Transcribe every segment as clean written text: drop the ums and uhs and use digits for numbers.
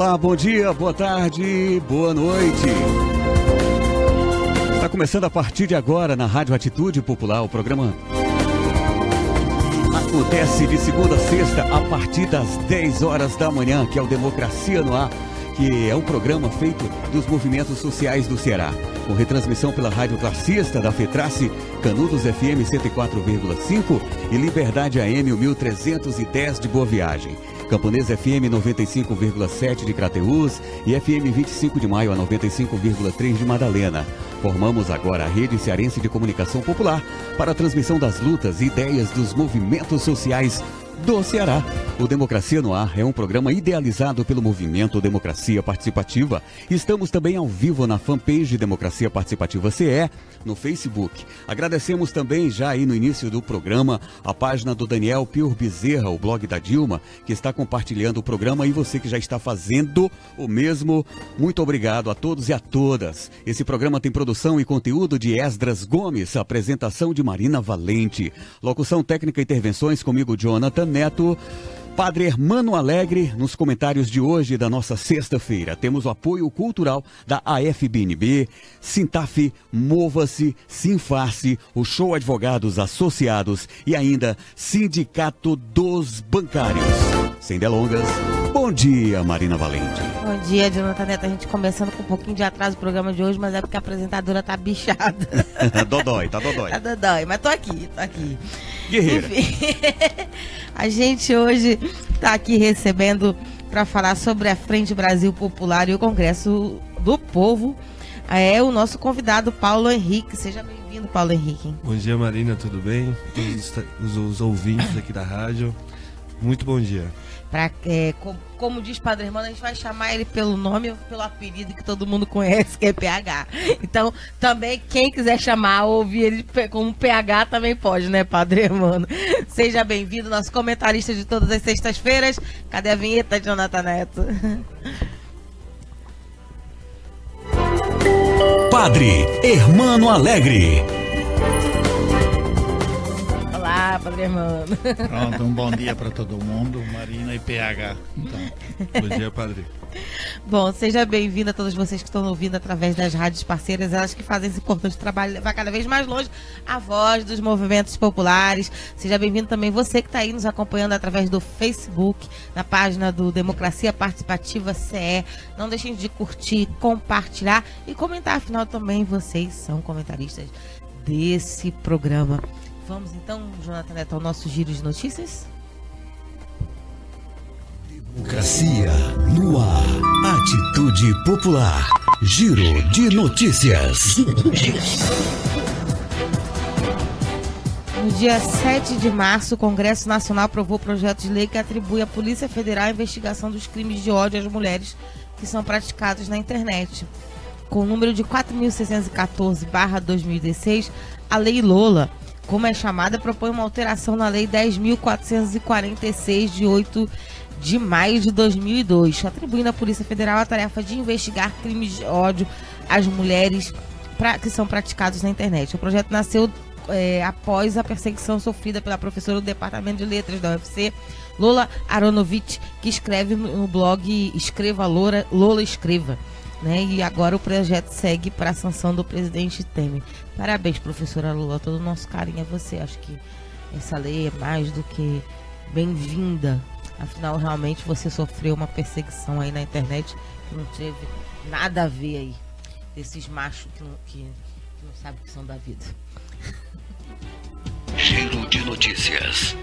Olá, bom dia, boa tarde, boa noite. Está começando a partir de agora na Rádio Atitude Popular, o programa acontece de segunda a sexta a partir das 10 horas da manhã, que é o Democracia no Ar, que é um programa feito dos movimentos sociais do Ceará, com retransmissão pela Rádio Classista da FETRACE, Canudos FM 104,5 e Liberdade AM 1310 de Boa Viagem, Camponês FM 95,7 de Crateús e FM 25 de Maio a 95,3 de Madalena. Formamos agora a Rede Cearense de Comunicação Popular para a transmissão das lutas e ideias dos movimentos sociais do Ceará. O Democracia no Ar é um programa idealizado pelo movimento Democracia Participativa. Estamos também ao vivo na fanpage Democracia Participativa CE, no Facebook. Agradecemos também, já aí no início do programa, a página do Daniel Pior Bezerra, o blog da Dilma, que está compartilhando o programa, e você que já está fazendo o mesmo, muito obrigado a todos e a todas. Esse programa tem produção e conteúdo de Esdras Gomes, apresentação de Marina Valente, locução técnica e intervenções comigo, Jonathan Neto. Padre Hermano Alegre, nos comentários de hoje da nossa sexta-feira. Temos o apoio cultural da AFBNB, Sintaf, Mova-se, Sinfarce, o Show Advogados Associados e ainda Sindicato dos Bancários. Sem delongas, bom dia, Marina Valente. Bom dia, Jonathan Neto. A gente começando com um pouquinho de atraso o programa de hoje, mas é porque a apresentadora tá bichada. Dodói, tá dodói. Tá dodói, mas tô aqui. Guerreira. Enfim, a gente hoje tá aqui recebendo para falar sobre a Frente Brasil Popular e o Congresso do Povo. É o nosso convidado Paulo Henrique. Seja bem-vindo, Paulo Henrique. Bom dia, Marina, tudo bem? Os ouvintes aqui da rádio, muito bom dia. Como diz Padre Hermano, a gente vai chamar ele pelo nome ou pelo apelido que todo mundo conhece, que é PH. Então, também, quem quiser chamar ou ouvir ele como PH também pode, né, Padre Hermano? Seja bem-vindo, nosso comentarista de todas as sextas-feiras. Cadê a vinheta, Jonathan Neto? Padre Hermano Alegre. Olá, Padre Hermano. Pronto, um bom dia para todo mundo, Marina e PH. Então. Bom dia, Padre. Bom, seja bem-vindo a todos vocês que estão ouvindo através das rádios parceiras, elas que fazem esse importante trabalho, levar cada vez mais longe a voz dos movimentos populares. Seja bem-vindo também você que está aí nos acompanhando através do Facebook, na página do Democracia Participativa CE. Não deixem de curtir, compartilhar e comentar, afinal também vocês são comentaristas desse programa. Vamos então, Jonathan Neto, ao nosso giro de notícias? Democracia no ar. Atitude Popular. Giro de notícias. No dia 7 de março, o Congresso Nacional aprovou o projeto de lei que atribui à Polícia Federal a investigação dos crimes de ódio às mulheres que são praticados na internet. Com o número de 4.614/2016, a Lei Lola, como é chamada, propõe uma alteração na Lei 10.446, de 8 de maio de 2002, atribuindo à Polícia Federal a tarefa de investigar crimes de ódio às mulheres que são praticados na internet. O projeto nasceu após a perseguição sofrida pela professora do Departamento de Letras da UFC, Lola Aronovitch, que escreve no blog Escreva Lola Escreva. Né? E agora o projeto segue para a sanção do presidente Temer. Parabéns, professora Lula, todo o nosso carinho a você. Acho que essa lei é mais do que bem-vinda. Afinal, realmente você sofreu uma perseguição aí na internet que não teve nada a ver aí. Desses machos que não sabem o que são da vida. Giro de notícias.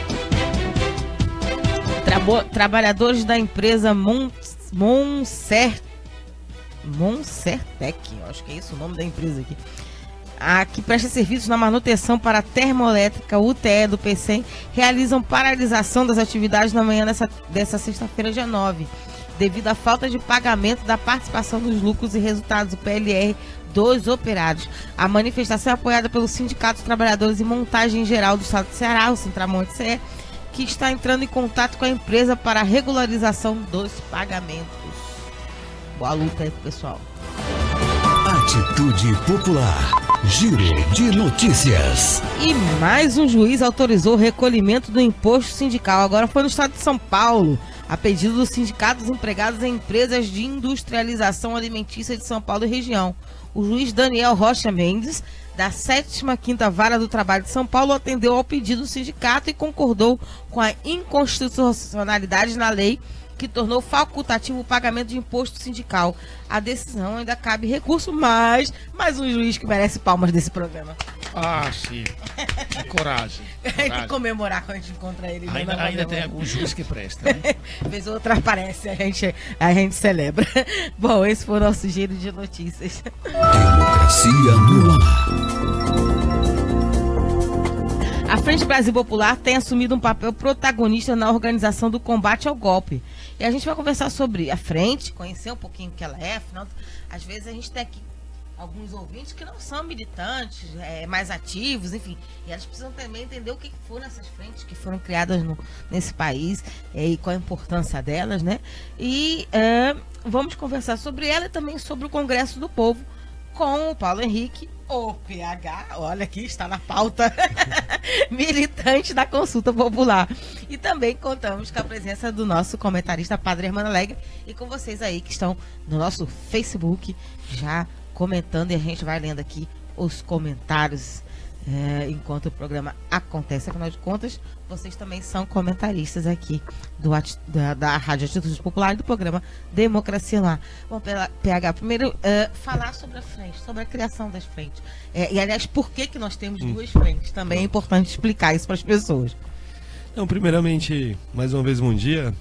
Trabalhadores da empresa Monsertec, acho que é isso o nome da empresa aqui, que presta serviços na manutenção para a termoelétrica UTE do PCM, realizam paralisação das atividades na manhã dessa sexta-feira, dia 9, devido à falta de pagamento da participação dos lucros e resultados do PLR dos operários. A manifestação é apoiada pelo Sindicato dos Trabalhadores em Montagem Geral do Estado do Ceará, o Sintramonte CE, que está entrando em contato com a empresa para a regularização dos pagamentos. Boa luta aí, pessoal. Atitude Popular. Giro de Notícias. E mais um juiz autorizou o recolhimento do imposto sindical. Agora foi no estado de São Paulo, a pedido dos sindicatos empregados em empresas de industrialização alimentícia de São Paulo e região. O juiz Daniel Rocha Mendes, da 7ª Vara do Trabalho de São Paulo, atendeu ao pedido do sindicato e concordou com a inconstitucionalidade na lei que tornou facultativo o pagamento de imposto sindical. A decisão ainda cabe recurso, mas mais um juiz que merece palmas desse programa. Ah, sim. Coragem. Tem que comemorar quando a gente encontra ele. Ainda tem algum juiz que presta, né? Vez ou outra aparece, a gente celebra. Bom, esse foi o nosso giro de notícias. Democracia no ar. A Frente Brasil Popular tem assumido um papel protagonista na organização do combate ao golpe. E a gente vai conversar sobre a frente, conhecer um pouquinho o que ela é. Afinal, às vezes a gente tem aqui alguns ouvintes que não são militantes, mais ativos, enfim. E elas precisam também entender o que foram essas frentes que foram criadas nesse país e qual a importância delas, né? E vamos conversar sobre ela e também sobre o Congresso do Povo com o Paulo Henrique, o PH, olha aqui, está na pauta, militante da Consulta Popular. E também contamos com a presença do nosso comentarista Padre Hermano Alegre e com vocês aí que estão no nosso Facebook já comentando, e a gente vai lendo aqui os comentários enquanto o programa acontece. Afinal de contas, vocês também são comentaristas aqui da Rádio Atitude Popular e do programa Democracia no Ar. Bom, PH, primeiro falar sobre a frente, sobre a criação das frentes. E aliás, por que nós temos duas frentes? Também é importante explicar isso para as pessoas. Então, primeiramente, mais uma vez, bom dia.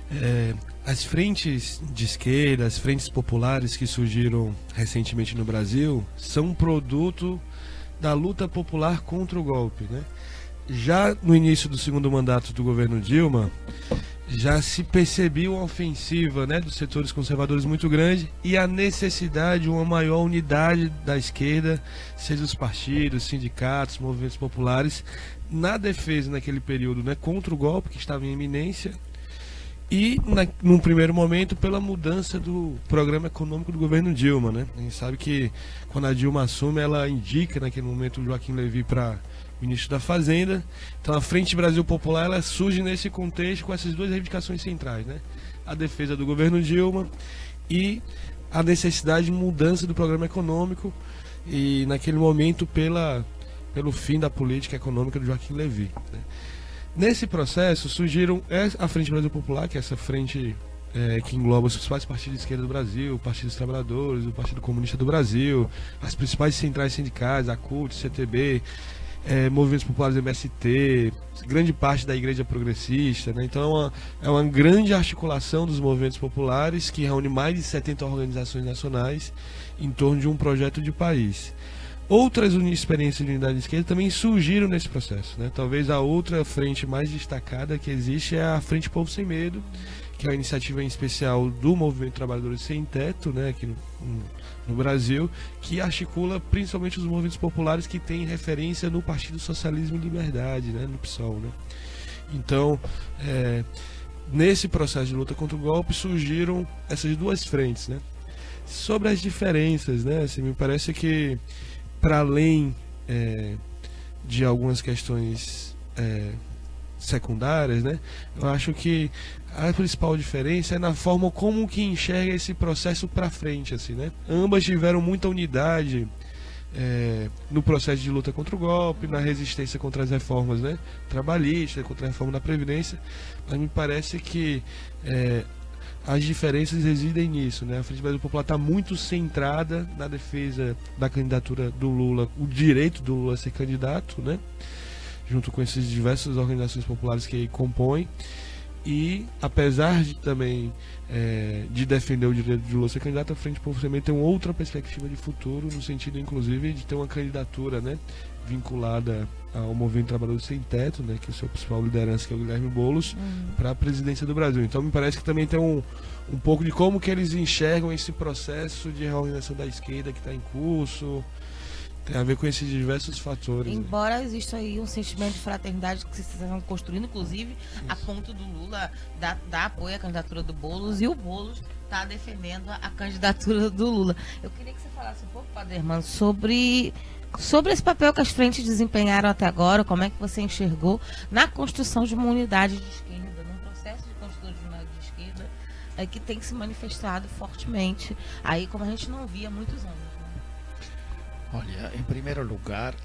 As frentes de esquerda, as frentes populares que surgiram recentemente no Brasil, são um produto da luta popular contra o golpe, né? Já no início do segundo mandato do governo Dilma, já se percebia uma ofensiva, né, dos setores conservadores muito grande e a necessidade de uma maior unidade da esquerda, seja os partidos, sindicatos, movimentos populares, na defesa naquele período, né, contra o golpe que estava em iminência. E, num primeiro momento, pela mudança do programa econômico do governo Dilma, né? A gente sabe que quando a Dilma assume, ela indica naquele momento o Joaquim Levy para ministro da Fazenda. Então a Frente Brasil Popular, ela surge nesse contexto com essas duas reivindicações centrais, né? A defesa do governo Dilma e a necessidade de mudança do programa econômico e, naquele momento, pelo fim da política econômica do Joaquim Levy, né? Nesse processo surgiram a Frente Brasil Popular, que é essa frente que engloba os principais partidos de esquerda do Brasil, o Partido dos Trabalhadores, o Partido Comunista do Brasil, as principais centrais sindicais, a CUT, CTB, movimentos populares do MST, grande parte da Igreja Progressista, né? Então é uma grande articulação dos movimentos populares que reúne mais de 70 organizações nacionais em torno de um projeto de país. Outras experiências de unidade de esquerda também surgiram nesse processo, né? Talvez a outra frente mais destacada que existe é a Frente Povo Sem Medo, que é uma iniciativa em especial do Movimento Trabalhadores Sem Teto, né, aqui no Brasil, que articula principalmente os movimentos populares que têm referência no Partido Socialismo e Liberdade, né, no PSOL, né? Então, nesse processo de luta contra o golpe surgiram essas duas frentes, né? Sobre as diferenças, né, assim, me parece que para além de algumas questões secundárias, né, eu acho que a principal diferença é na forma como que enxerga esse processo para frente, assim, né? Ambas tiveram muita unidade no processo de luta contra o golpe, na resistência contra as reformas, né, trabalhistas, contra a reforma da Previdência, mas me parece que as diferenças residem nisso, né? A Frente Brasil Popular está muito centrada na defesa da candidatura do Lula, o direito do Lula a ser candidato, né? Junto com essas diversas organizações populares que compõem. E, apesar de também de defender o direito de Lula a ser candidato, a Frente Povo Sem Medo tem uma outra perspectiva de futuro, no sentido, inclusive, de ter uma candidatura, né, vinculada ao Movimento Trabalhador Sem Teto, né, que é o seu principal liderança, que é o Guilherme Boulos, para a presidência do Brasil. Então me parece que também tem um pouco de como que eles enxergam esse processo de reorganização da esquerda que está em curso. Tem a ver com esses diversos fatores. Embora exista aí um sentimento de fraternidade que vocês estão construindo, inclusive, a ponto do Lula dar apoio à candidatura do Boulos, e o Boulos está defendendo a candidatura do Lula. Eu queria que você falasse um pouco, Padre Hermano, sobre Sobre esse papel que as frentes desempenharam até agora, como é que você enxergou na construção de uma unidade de esquerda, num processo de construção de uma unidade de esquerda que tem se manifestado fortemente, aí como a gente não via há muitos anos, né? Olha, em primeiro lugar,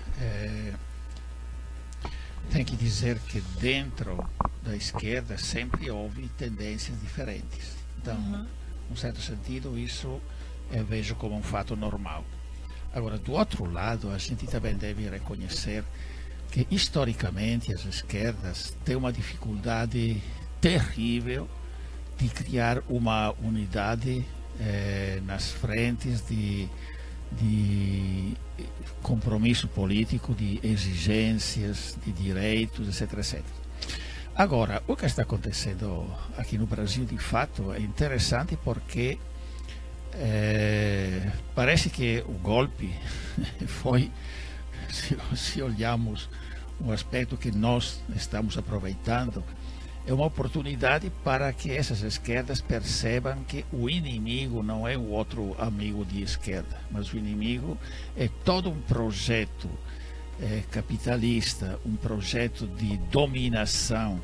tem que dizer que dentro da esquerda sempre houve tendências diferentes. Então, num certo sentido, isso eu vejo como um fato normal. Agora, do outro lado, a gente também deve reconhecer que, historicamente, as esquerdas têm uma dificuldade terrível de criar uma unidade nas frentes de compromisso político, de exigências, de direitos, etc, etc. Agora, o que está acontecendo aqui no Brasil, de fato, é interessante porque parece que o golpe foi, se olharmos um aspecto que nós estamos aproveitando, é uma oportunidade para que essas esquerdas percebam que o inimigo não é o outro amigo de esquerda, mas o inimigo é todo um projeto capitalista, um projeto de dominação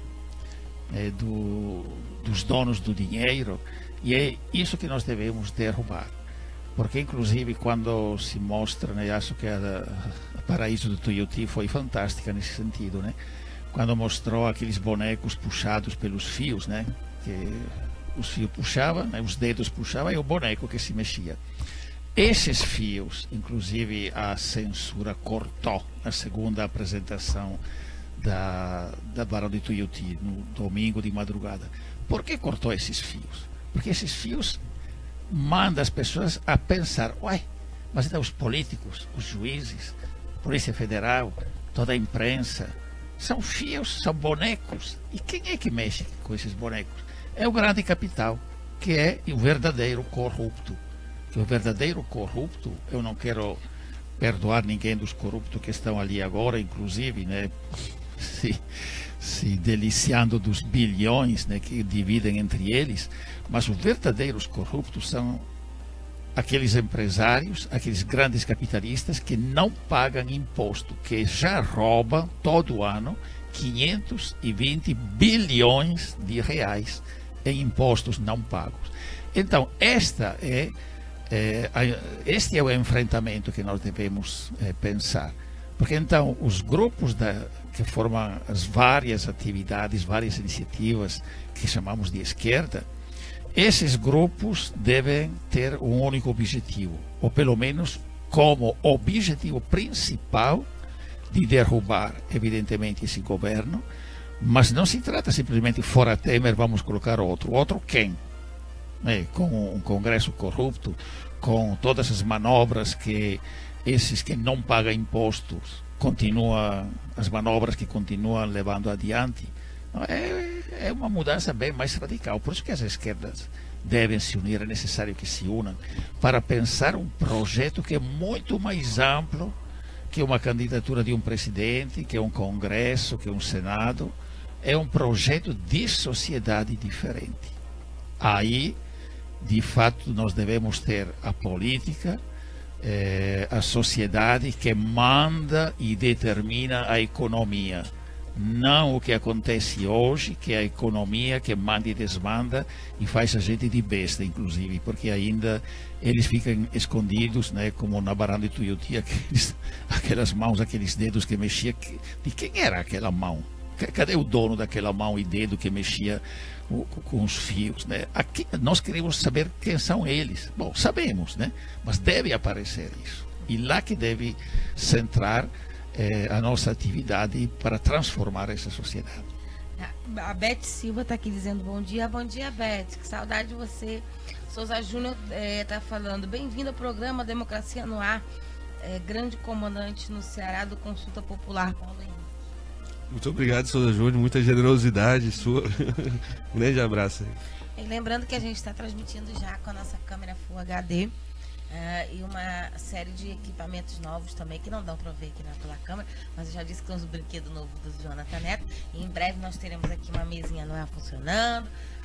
dos donos do dinheiro, e é isso que nós devemos derrubar. Porque, inclusive, quando se mostra, né, acho que a Paraíso do Tuiuti foi fantástica nesse sentido, né? Quando mostrou aqueles bonecos puxados pelos fios, né? Que os fios puxavam, né? Os dedos puxavam e o boneco que se mexia. Esses fios, inclusive, a censura cortou na segunda apresentação da Barão de Tuiuti, no domingo de madrugada. Por que cortou esses fios? Porque esses fios mandam as pessoas a pensar, uai, mas então os políticos, os juízes, Polícia Federal, toda a imprensa, são fios, são bonecos. E quem é que mexe com esses bonecos? É o grande capital, que é o verdadeiro corrupto. Que o verdadeiro corrupto, eu não quero perdoar ninguém dos corruptos que estão ali agora, inclusive, né, se deliciando dos bilhões, né, que dividem entre eles, mas os verdadeiros corruptos são aqueles empresários, aqueles grandes capitalistas que não pagam imposto, que já roubam todo ano 520 bilhões de reais em impostos não pagos. Então, este é o enfrentamento que nós devemos pensar. Porque então os grupos que formam as várias atividades, várias iniciativas que chamamos de esquerda, esses grupos devem ter um único objetivo, ou pelo menos como objetivo principal, de derrubar, evidentemente, esse governo. Mas não se trata simplesmente fora Temer, vamos colocar outro. Outro quem? Com um Congresso corrupto, com todas as manobras que esses que não pagam impostos as manobras que continuam levando adiante. É uma mudança bem mais radical. Por isso que as esquerdas devem se unir, é necessário que se unam para pensar um projeto que é muito mais amplo que uma candidatura de um presidente, que é um Congresso, que é um Senado. É um projeto de sociedade diferente. Aí, de fato, nós devemos ter a política, a sociedade que manda e determina a economia. Não o que acontece hoje, que é a economia que manda e desmanda e faz a gente de besta, inclusive, porque ainda eles ficam escondidos, né, como na Barão de Tuiuti, aquelas mãos, aqueles dedos que mexia. De quem era aquela mão? Cadê o dono daquela mão e dedo que mexia com os fios, né? Aqui nós queremos saber quem são eles. Bom, sabemos, né? Mas deve aparecer isso. E lá que deve centrar a nossa atividade para transformar essa sociedade. A Beth Silva está aqui dizendo bom dia, Beth, que saudade de você. Souza Júnior está falando, bem-vindo ao programa Democracia no Ar, grande comandante no Ceará do Consulta Popular, Paulo Henrique. Muito obrigado, Souza Júnior, muita generosidade sua. Um grande abraço aí. E lembrando que a gente está transmitindo já com a nossa câmera Full HD. E uma série de equipamentos novos também, que não dão para ver aqui pela câmera, mas eu já disse que temos o brinquedo novo do Jonathan Neto, e em breve nós teremos aqui uma mesinha no ar funcionando,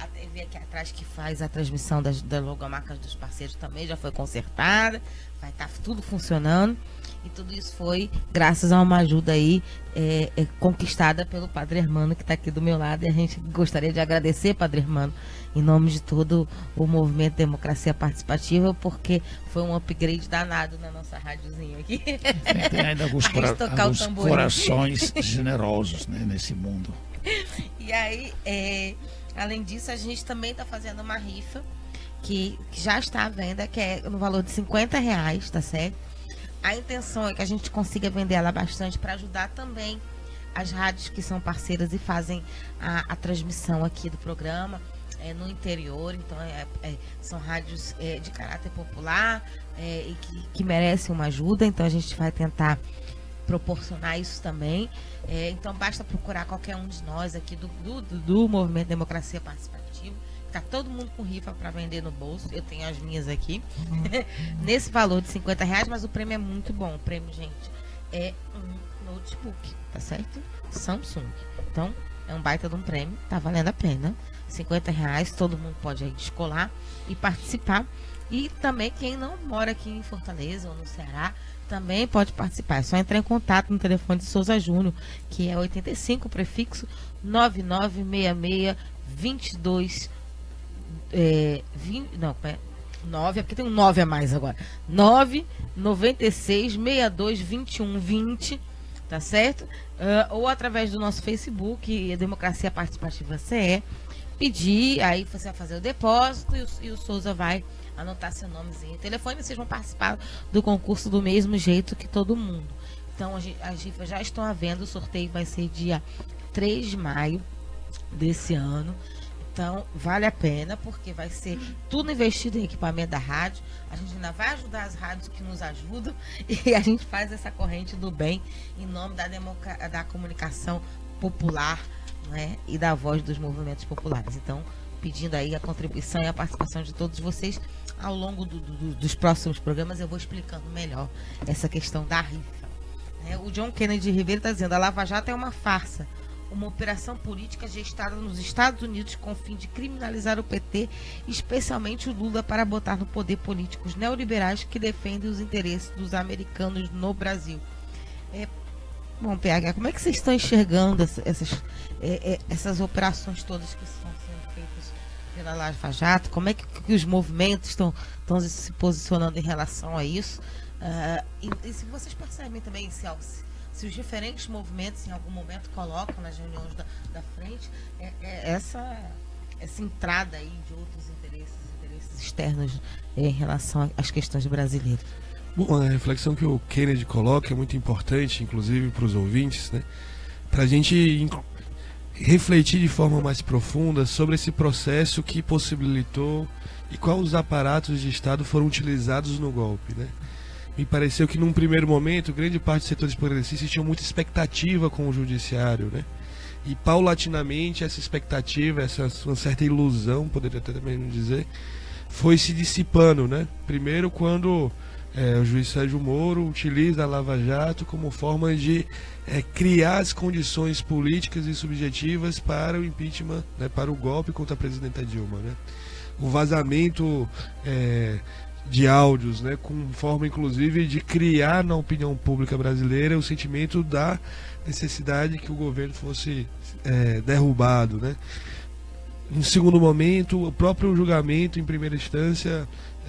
A TV aqui atrás que faz a transmissão das logomarcas dos parceiros também já foi consertada. Vai estar tudo funcionando. E tudo isso foi graças a uma ajuda aí conquistada pelo Padre Hermano, que está aqui do meu lado. E a gente gostaria de agradecer, Padre Hermano, em nome de todo o movimento Democracia Participativa, porque foi um upgrade danado na nossa rádiozinha aqui. Tem ainda alguns corações generosos, né, nesse mundo. E aí, além disso, a gente também está fazendo uma rifa que já está à venda, que é no valor de R$50, tá certo? A intenção é que a gente consiga vender ela bastante para ajudar também as rádios que são parceiras e fazem a transmissão aqui do programa no interior. Então, são rádios de caráter popular e que merecem uma ajuda. Então, a gente vai tentar proporcionar isso também. Então, basta procurar qualquer um de nós aqui do Movimento Democracia Participativa. Tá todo mundo com rifa para vender no bolso. Eu tenho as minhas aqui. Nesse valor de R$50, mas o prêmio é muito bom. O prêmio, gente, é um notebook, tá certo? Samsung. Então, é um baita de um prêmio. Tá valendo a pena. R$50, todo mundo pode aí descolar e participar. E também quem não mora aqui em Fortaleza ou no Ceará também pode participar. É só entrar em contato no telefone de Souza Júnior, que é 85, prefixo 9966 22 9, é porque tem um 9 a mais agora. 996 62 21 20, tá certo? Ou através do nosso Facebook, Democracia Participativa CE, pedir, aí você vai fazer o depósito e o Souza vai anotar seu nomezinho e telefone, vocês vão participar do concurso do mesmo jeito que todo mundo. Então, as rifas já estão à venda, o sorteio vai ser dia 3 de maio desse ano. Então, vale a pena, porque vai ser tudo investido em equipamento da rádio. A gente ainda vai ajudar as rádios que nos ajudam e a gente faz essa corrente do bem em nome da comunicação popular, né, e da voz dos movimentos populares. Então, pedindo aí a contribuição e a participação de todos vocês. Ao longo dos próximos programas eu vou explicando melhor essa questão da rifa. O John Kennedy Ribeiro está dizendo: a Lava Jato é uma farsa, uma operação política gestada nos Estados Unidos com o fim de criminalizar o PT, especialmente o Lula, para botar no poder políticos neoliberais que defendem os interesses dos americanos no Brasil. Bom, PH, como é que vocês estão enxergando essas operações todas que estão sendo feitas pela Lava Jato? Como é que os movimentos estão se posicionando em relação a isso? E se vocês percebem também, se os diferentes movimentos em algum momento colocam nas reuniões da frente essa entrada aí de outros interesses externos em relação às questões brasileiras. Bom, a reflexão que o Kennedy coloca é muito importante, inclusive para os ouvintes, né? Para a gente refletir de forma mais profunda sobre esse processo que possibilitou e quais os aparatos de Estado foram utilizados no golpe, né? Me pareceu que num primeiro momento grande parte dos setores progressistas tinham muita expectativa com o judiciário, né? E paulatinamente essa expectativa, uma certa ilusão, poderia até também dizer, foi se dissipando, né? Primeiro quando o juiz Sérgio Moro utiliza a Lava Jato como forma de criar as condições políticas e subjetivas para o impeachment, né, para o golpe contra a presidenta Dilma, né? O vazamento de áudios, né, com forma inclusive de criar na opinião pública brasileira o sentimento da necessidade que o governo fosse derrubado, né? Em segundo momento, o próprio julgamento em primeira instância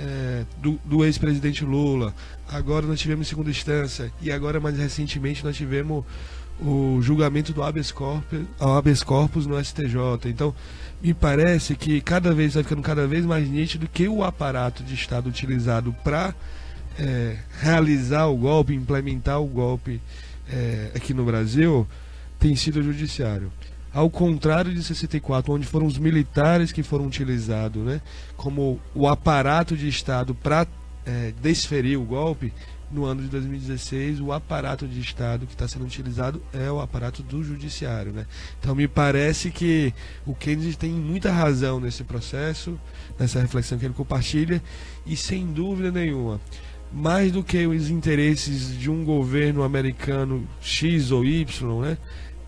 do ex-presidente Lula. Agora nós tivemos em segunda instância e agora mais recentemente nós tivemos o julgamento do habeas corpus no STJ. Então me parece que cada vez vai ficando cada vez mais nítido que o aparato de Estado utilizado para realizar o golpe, implementar o golpe aqui no Brasil tem sido o judiciário. Ao contrário de 64, onde foram os militares que foram utilizados, né, como o aparato de Estado para desferir o golpe, no ano de 2016, o aparato de Estado que está sendo utilizado é o aparato do judiciário, né? Então me parece que o Kennedy tem muita razão nesse processo, nessa reflexão que ele compartilha, e sem dúvida nenhuma, mais do que os interesses de um governo americano X ou Y, né?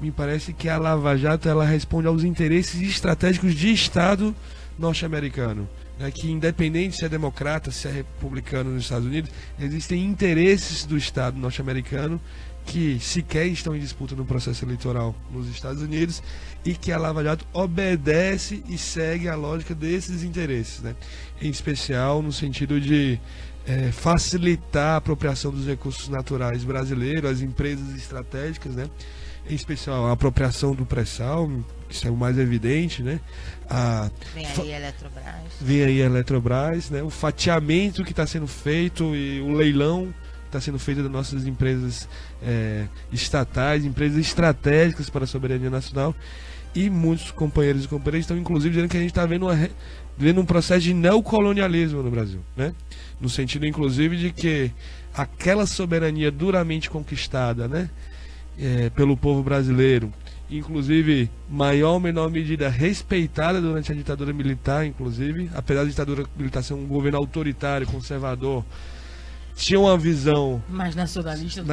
me parece que a Lava Jato ela responde aos interesses estratégicos de Estado norte-americano. Que independente se é democrata, se é republicano nos Estados Unidos, existem interesses do Estado norte-americano que sequer estão em disputa no processo eleitoral nos Estados Unidos e que a Lava Jato obedece e segue a lógica desses interesses, né? Em especial no sentido de facilitar a apropriação dos recursos naturais brasileiros, as empresas estratégicas, né? Em especial a apropriação do pré-sal, que isso é o mais evidente, né? Vem aí a Eletrobras. Vem aí a Eletrobras, né? O fatiamento que está sendo feito e o leilão está sendo feito das nossas empresas estatais, empresas estratégicas para a soberania nacional, e muitos companheiros e companheiras estão inclusive dizendo que a gente está vendo um processo de neocolonialismo no Brasil, né? No sentido inclusive de que aquela soberania duramente conquistada, né, pelo povo brasileiro, inclusive maior ou menor medida respeitada durante a ditadura militar, inclusive, apesar da ditadura militar ser um governo autoritário, conservador, tinha uma visão mais nacionalista,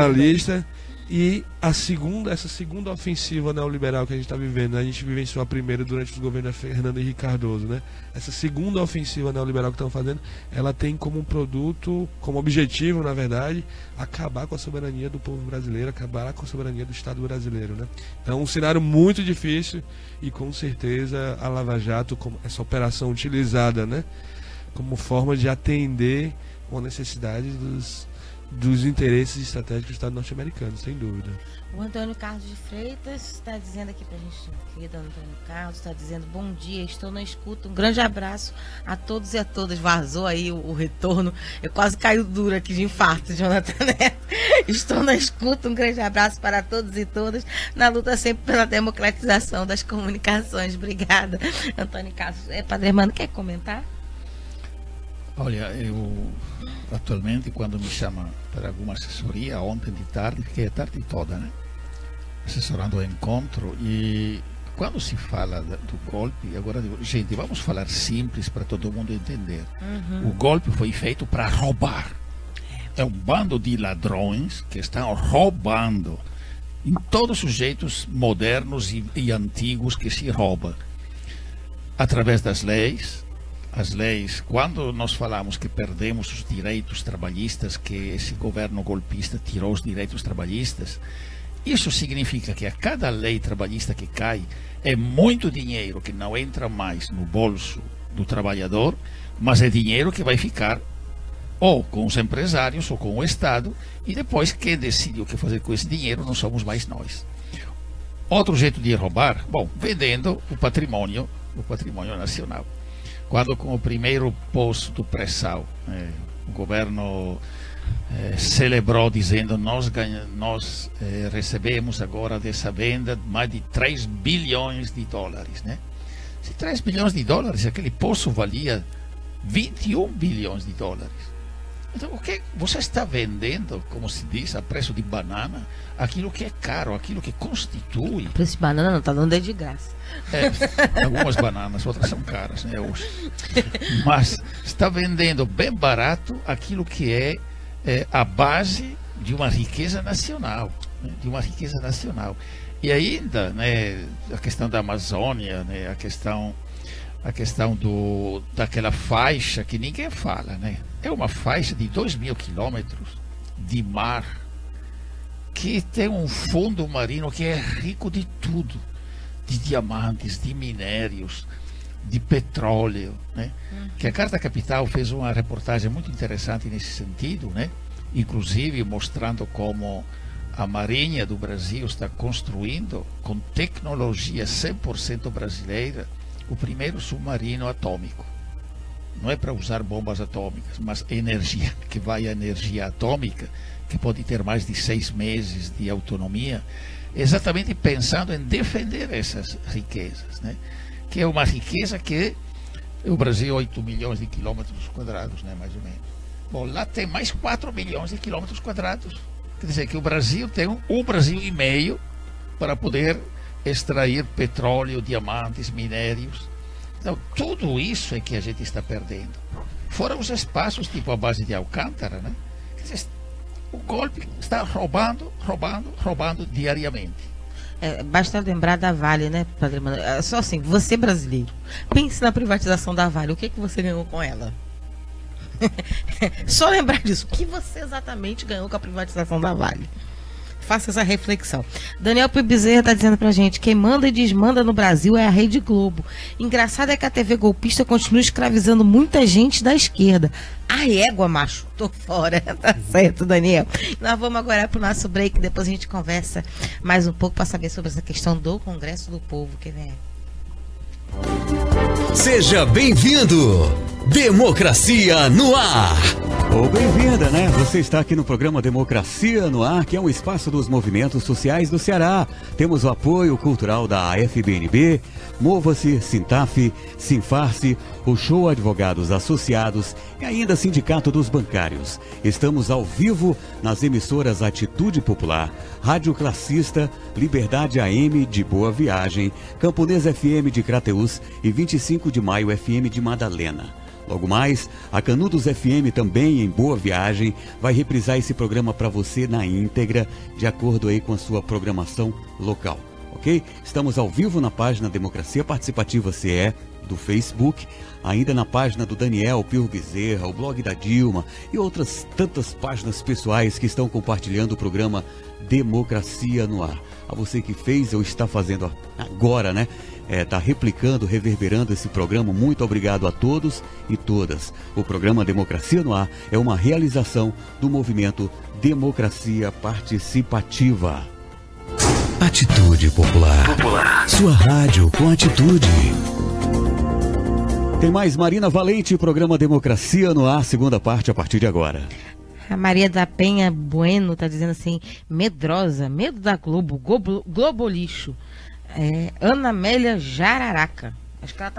e essa segunda ofensiva neoliberal que a gente está vivendo, a gente vivenciou a primeira durante os governos Fernando Henrique Cardoso, né? Essa segunda ofensiva neoliberal que estão fazendo, ela tem como produto, como objetivo, na verdade, acabar com a soberania do povo brasileiro, acabar com a soberania do Estado brasileiro, né? Então, um cenário muito difícil e com certeza a Lava Jato, como essa operação utilizada, né, como forma de atender com a necessidade dos interesses estratégicos do Estado norte-americano, sem dúvida. O Antônio Carlos de Freitas está dizendo aqui pra gente, querido Antônio Carlos, está dizendo: bom dia, estou na escuta, um grande abraço a todos e a todas. Vazou aí o retorno, eu quase caio duro aqui de infarto, Jonathan Neto. Estou na escuta, um grande abraço para todos e todas, na luta sempre pela democratização das comunicações. Obrigada, Antônio Carlos. Padre Hermano, quer comentar? Olha, eu atualmente, quando me chamam para alguma assessoria, ontem de tarde, fiquei a tarde toda, né, assessorando o encontro, e quando se fala do golpe, agora digo, gente, vamos falar simples para todo mundo entender. O golpe foi feito para roubar. É um bando de ladrões que estão roubando em todos os jeitos modernos e antigos que se rouba, através das leis. As leis, quando nós falamos que perdemos os direitos trabalhistas, que esse governo golpista tirou os direitos trabalhistas, isso significa que a cada lei trabalhista que cai é muito dinheiro que não entra mais no bolso do trabalhador, mas é dinheiro que vai ficar ou com os empresários ou com o Estado, e depois quem decide o que fazer com esse dinheiro não somos mais nós. Outro jeito de roubar, bom, vendendo o patrimônio nacional. Quando com o primeiro poço do pré-sal, o governo celebrou dizendo: nós recebemos agora dessa venda mais de 3 bilhões de dólares, né? Se 3 bilhões de dólares, aquele poço valia 21 bilhões de dólares. Então, o que você está vendendo, como se diz, a preço de banana, aquilo que é caro, aquilo que constitui. O preço de banana não está dando de graça. Algumas bananas, outras são caras, né, hoje. Mas está vendendo bem barato aquilo que é a base de uma riqueza nacional, né, de uma riqueza nacional. E ainda, né, a questão da Amazônia, né, a questão daquela faixa que ninguém fala, né? É uma faixa de 2.000 quilômetros de mar que tem um fundo marino que é rico de tudo, de diamantes, de minérios, de petróleo, né? Que a Carta Capital fez uma reportagem muito interessante nesse sentido, né? Inclusive mostrando como a Marinha do Brasil está construindo com tecnologia 100% brasileira o primeiro submarino atômico. Não é para usar bombas atômicas, mas energia, que vai a energia atômica, que pode ter mais de 6 meses de autonomia, exatamente pensando em defender essas riquezas, né? Que é uma riqueza que o Brasil, 8 milhões de quilômetros quadrados, né, mais ou menos. Bom, lá tem mais 4 milhões de quilômetros quadrados. Quer dizer que o Brasil tem um Brasil e meio para poder extrair petróleo, diamantes, minérios. Então, tudo isso é que a gente está perdendo. Fora os espaços, tipo a base de Alcântara, né? Quer dizer, o golpe está roubando diariamente. Basta lembrar da Vale, né, Padre Manoel? Só assim, você brasileiro, pense na privatização da Vale. O que você ganhou com ela? Só lembrar disso. O que você exatamente ganhou com a privatização da Vale? Faça essa reflexão. Daniel P. Bezerra está dizendo pra gente: quem manda e desmanda no Brasil é a Rede Globo. Engraçado é que a TV golpista continua escravizando muita gente da esquerda. A égua, macho, tô fora. Tá certo, Daniel. Nós vamos agora pro nosso break, depois a gente conversa mais um pouco para saber sobre essa questão do Congresso do Povo, que vem. Seja bem-vindo! Democracia no Ar! Ou bem-vinda, né? Você está aqui no programa Democracia no Ar, que é um espaço dos movimentos sociais do Ceará. Temos o apoio cultural da FBNB, Mova-se, Sintaf, Sinfarce, o Show Advogados Associados e ainda Sindicato dos Bancários. Estamos ao vivo nas emissoras Atitude Popular, Rádio Classista, Liberdade AM de Boa Viagem, Camponês FM de Crateús e 25 de Maio FM de Madalena. Logo mais, a Canudos FM também em Boa Viagem vai reprisar esse programa para você na íntegra, de acordo aí com a sua programação local, ok? Estamos ao vivo na página Democracia Participativa CE do Facebook, ainda na página do Daniel P. Bezerra, o blog da Dilma e outras tantas páginas pessoais que estão compartilhando o programa Democracia no Ar. A você que fez ou está fazendo agora, né? Está replicando, reverberando esse programa. Muito obrigado a todos e todas. O programa Democracia no Ar é uma realização do movimento Democracia Participativa. Atitude Popular. Sua rádio com atitude. Tem mais Marina Valente, programa Democracia no Ar, segunda parte a partir de agora. A Maria da Penha Bueno está dizendo assim: medrosa, medo da Globo, Globo lixo. Ana Amélia Jararaca. Acho que ela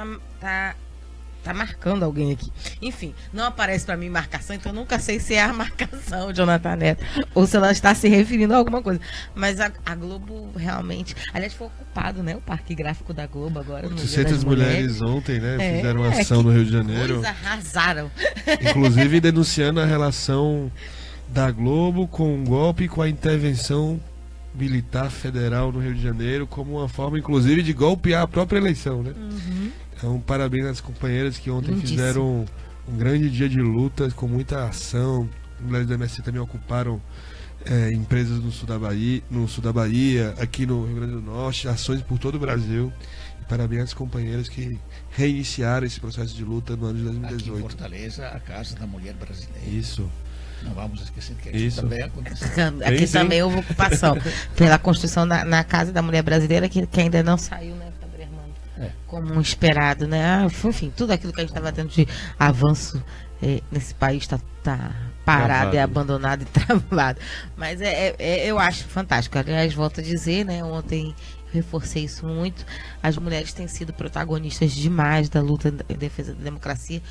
tá marcando alguém aqui. Enfim, não aparece para mim marcação, então eu nunca sei se é a marcação, Jonathan Neto, ou se ela está se referindo a alguma coisa. Mas a Globo realmente... Aliás, foi ocupado, né? O Parque Gráfico da Globo agora. 800 mulheres ontem, né? Fizeram uma ação no Rio de Janeiro. Eles arrasaram. Inclusive denunciando a relação da Globo com o golpe e com a intervenção militar federal no Rio de Janeiro, como uma forma, inclusive, de golpear a própria eleição, né? Então, parabéns às companheiras que ontem fizeram um grande dia de luta, com muita ação. As mulheres da MST também ocuparam empresas no sul da Bahia, aqui no Rio Grande do Norte, ações por todo o Brasil. E parabéns às companheiras que reiniciaram esse processo de luta no ano de 2018. Aqui em Fortaleza, a Casa da Mulher Brasileira. Isso. Não vamos esquecer que isso também aconteceu. Aqui também houve ocupação pela construção na Casa da Mulher Brasileira, que ainda não saiu, né, Padre Armando? Como esperado, né? Enfim, tudo aquilo que a gente estava tendo de avanço nesse país está parado, abandonado e travado. Mas eu acho fantástico. Aliás, volto a dizer, né? Ontem reforcei isso muito. As mulheres têm sido protagonistas demais da luta em defesa da democracia.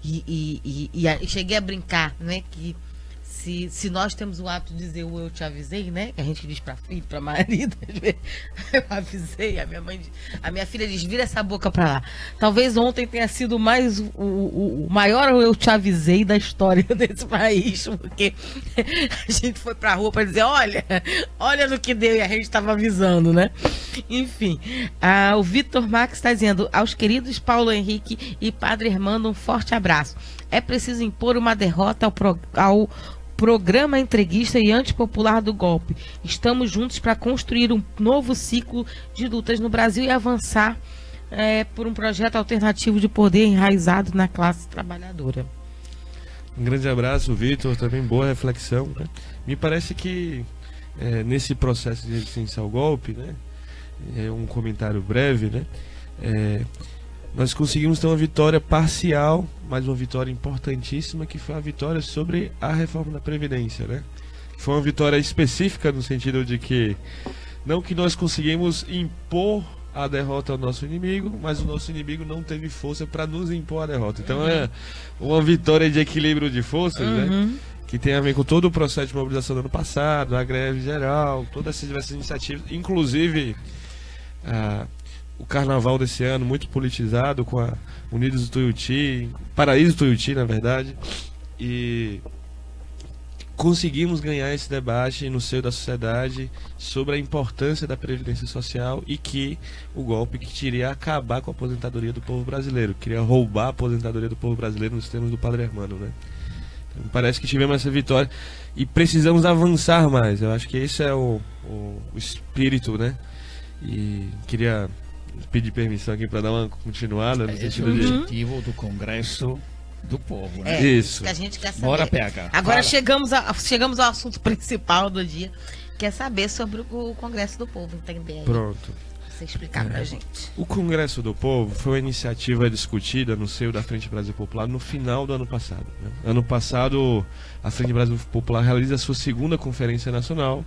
E cheguei a brincar, né? Que se nós temos o hábito de dizer o eu te avisei, né? Que a gente diz pra filho, pra marido, eu avisei, a minha filha diz: vira essa boca pra lá. Talvez ontem tenha sido mais o maior eu te avisei da história desse país, porque a gente foi pra rua pra dizer: olha no que deu, e a gente tava avisando, né? Enfim, o Vitor Max está dizendo: aos queridos Paulo Henrique e Padre Armando, um forte abraço. É preciso impor uma derrota ao programa entreguista e antipopular do golpe. Estamos juntos para construir um novo ciclo de lutas no Brasil e avançar por um projeto alternativo de poder enraizado na classe trabalhadora. Um grande abraço, Vitor, também boa reflexão, né? Me parece que nesse processo de resistência ao golpe, né, um comentário breve, né, nós conseguimos ter uma vitória parcial, mas uma vitória importantíssima, que foi a vitória sobre a reforma da Previdência, né? Foi uma vitória específica no sentido de que não que nós conseguimos impor a derrota ao nosso inimigo, mas o nosso inimigo não teve força para nos impor a derrota. Então é uma vitória de equilíbrio de forças, né? Que tem a ver com todo o processo de mobilização do ano passado, a greve geral, todas essas diversas iniciativas, inclusive o carnaval desse ano muito politizado com a Unidos do Tuiuti, Paraíso do Tuiuti, na verdade, e conseguimos ganhar esse debate no seio da sociedade sobre a importância da Previdência Social e que o golpe que queria acabar com a aposentadoria do povo brasileiro, queria roubar a aposentadoria do povo brasileiro nos termos do Padre Hermano, né? Então, parece que tivemos essa vitória e precisamos avançar mais. Eu acho que esse é o espírito, né? E queria pedir permissão aqui para dar uma continuada no sentido de... objetivo do Congresso do Povo, né? Isso que a gente quer saber. Bora, PH. Agora chegamos ao assunto principal do dia, que é saber sobre o Congresso do Povo, entender aí. Pronto. Você explicar pra gente. O Congresso do Povo foi uma iniciativa discutida no seio da Frente Brasil Popular no final do ano passado, né? Ano passado, a Frente Brasil Popular realiza a sua segunda conferência nacional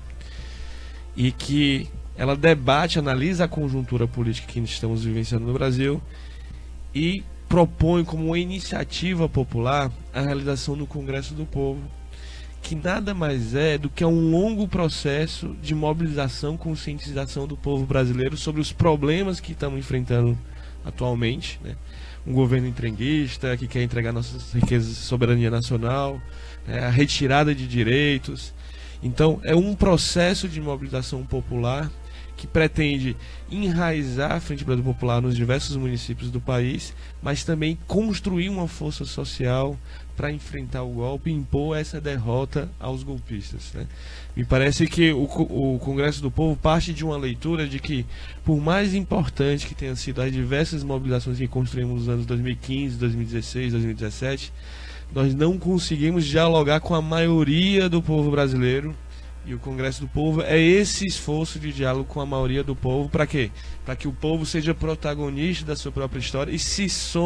e que ela debate, analisa a conjuntura política que estamos vivenciando no Brasil e propõe como uma iniciativa popular a realização do Congresso do Povo, que nada mais é do que um longo processo de mobilização, conscientização do povo brasileiro sobre os problemas que estamos enfrentando atualmente, né? Um governo entreguista que quer entregar nossas riquezas de soberania nacional, né? A retirada de direitos. Então é um processo de mobilização popular que pretende enraizar a Frente Brasil Popular nos diversos municípios do país, mas também construir uma força social para enfrentar o golpe e impor essa derrota aos golpistas, né? Me parece que o Congresso do Povo parte de uma leitura de que, por mais importante que tenham sido as diversas mobilizações que construímos nos anos 2015, 2016, 2017, nós não conseguimos dialogar com a maioria do povo brasileiro. E o Congresso do Povo é esse esforço de diálogo com a maioria do povo. Para quê? Para que o povo seja protagonista da sua própria história e se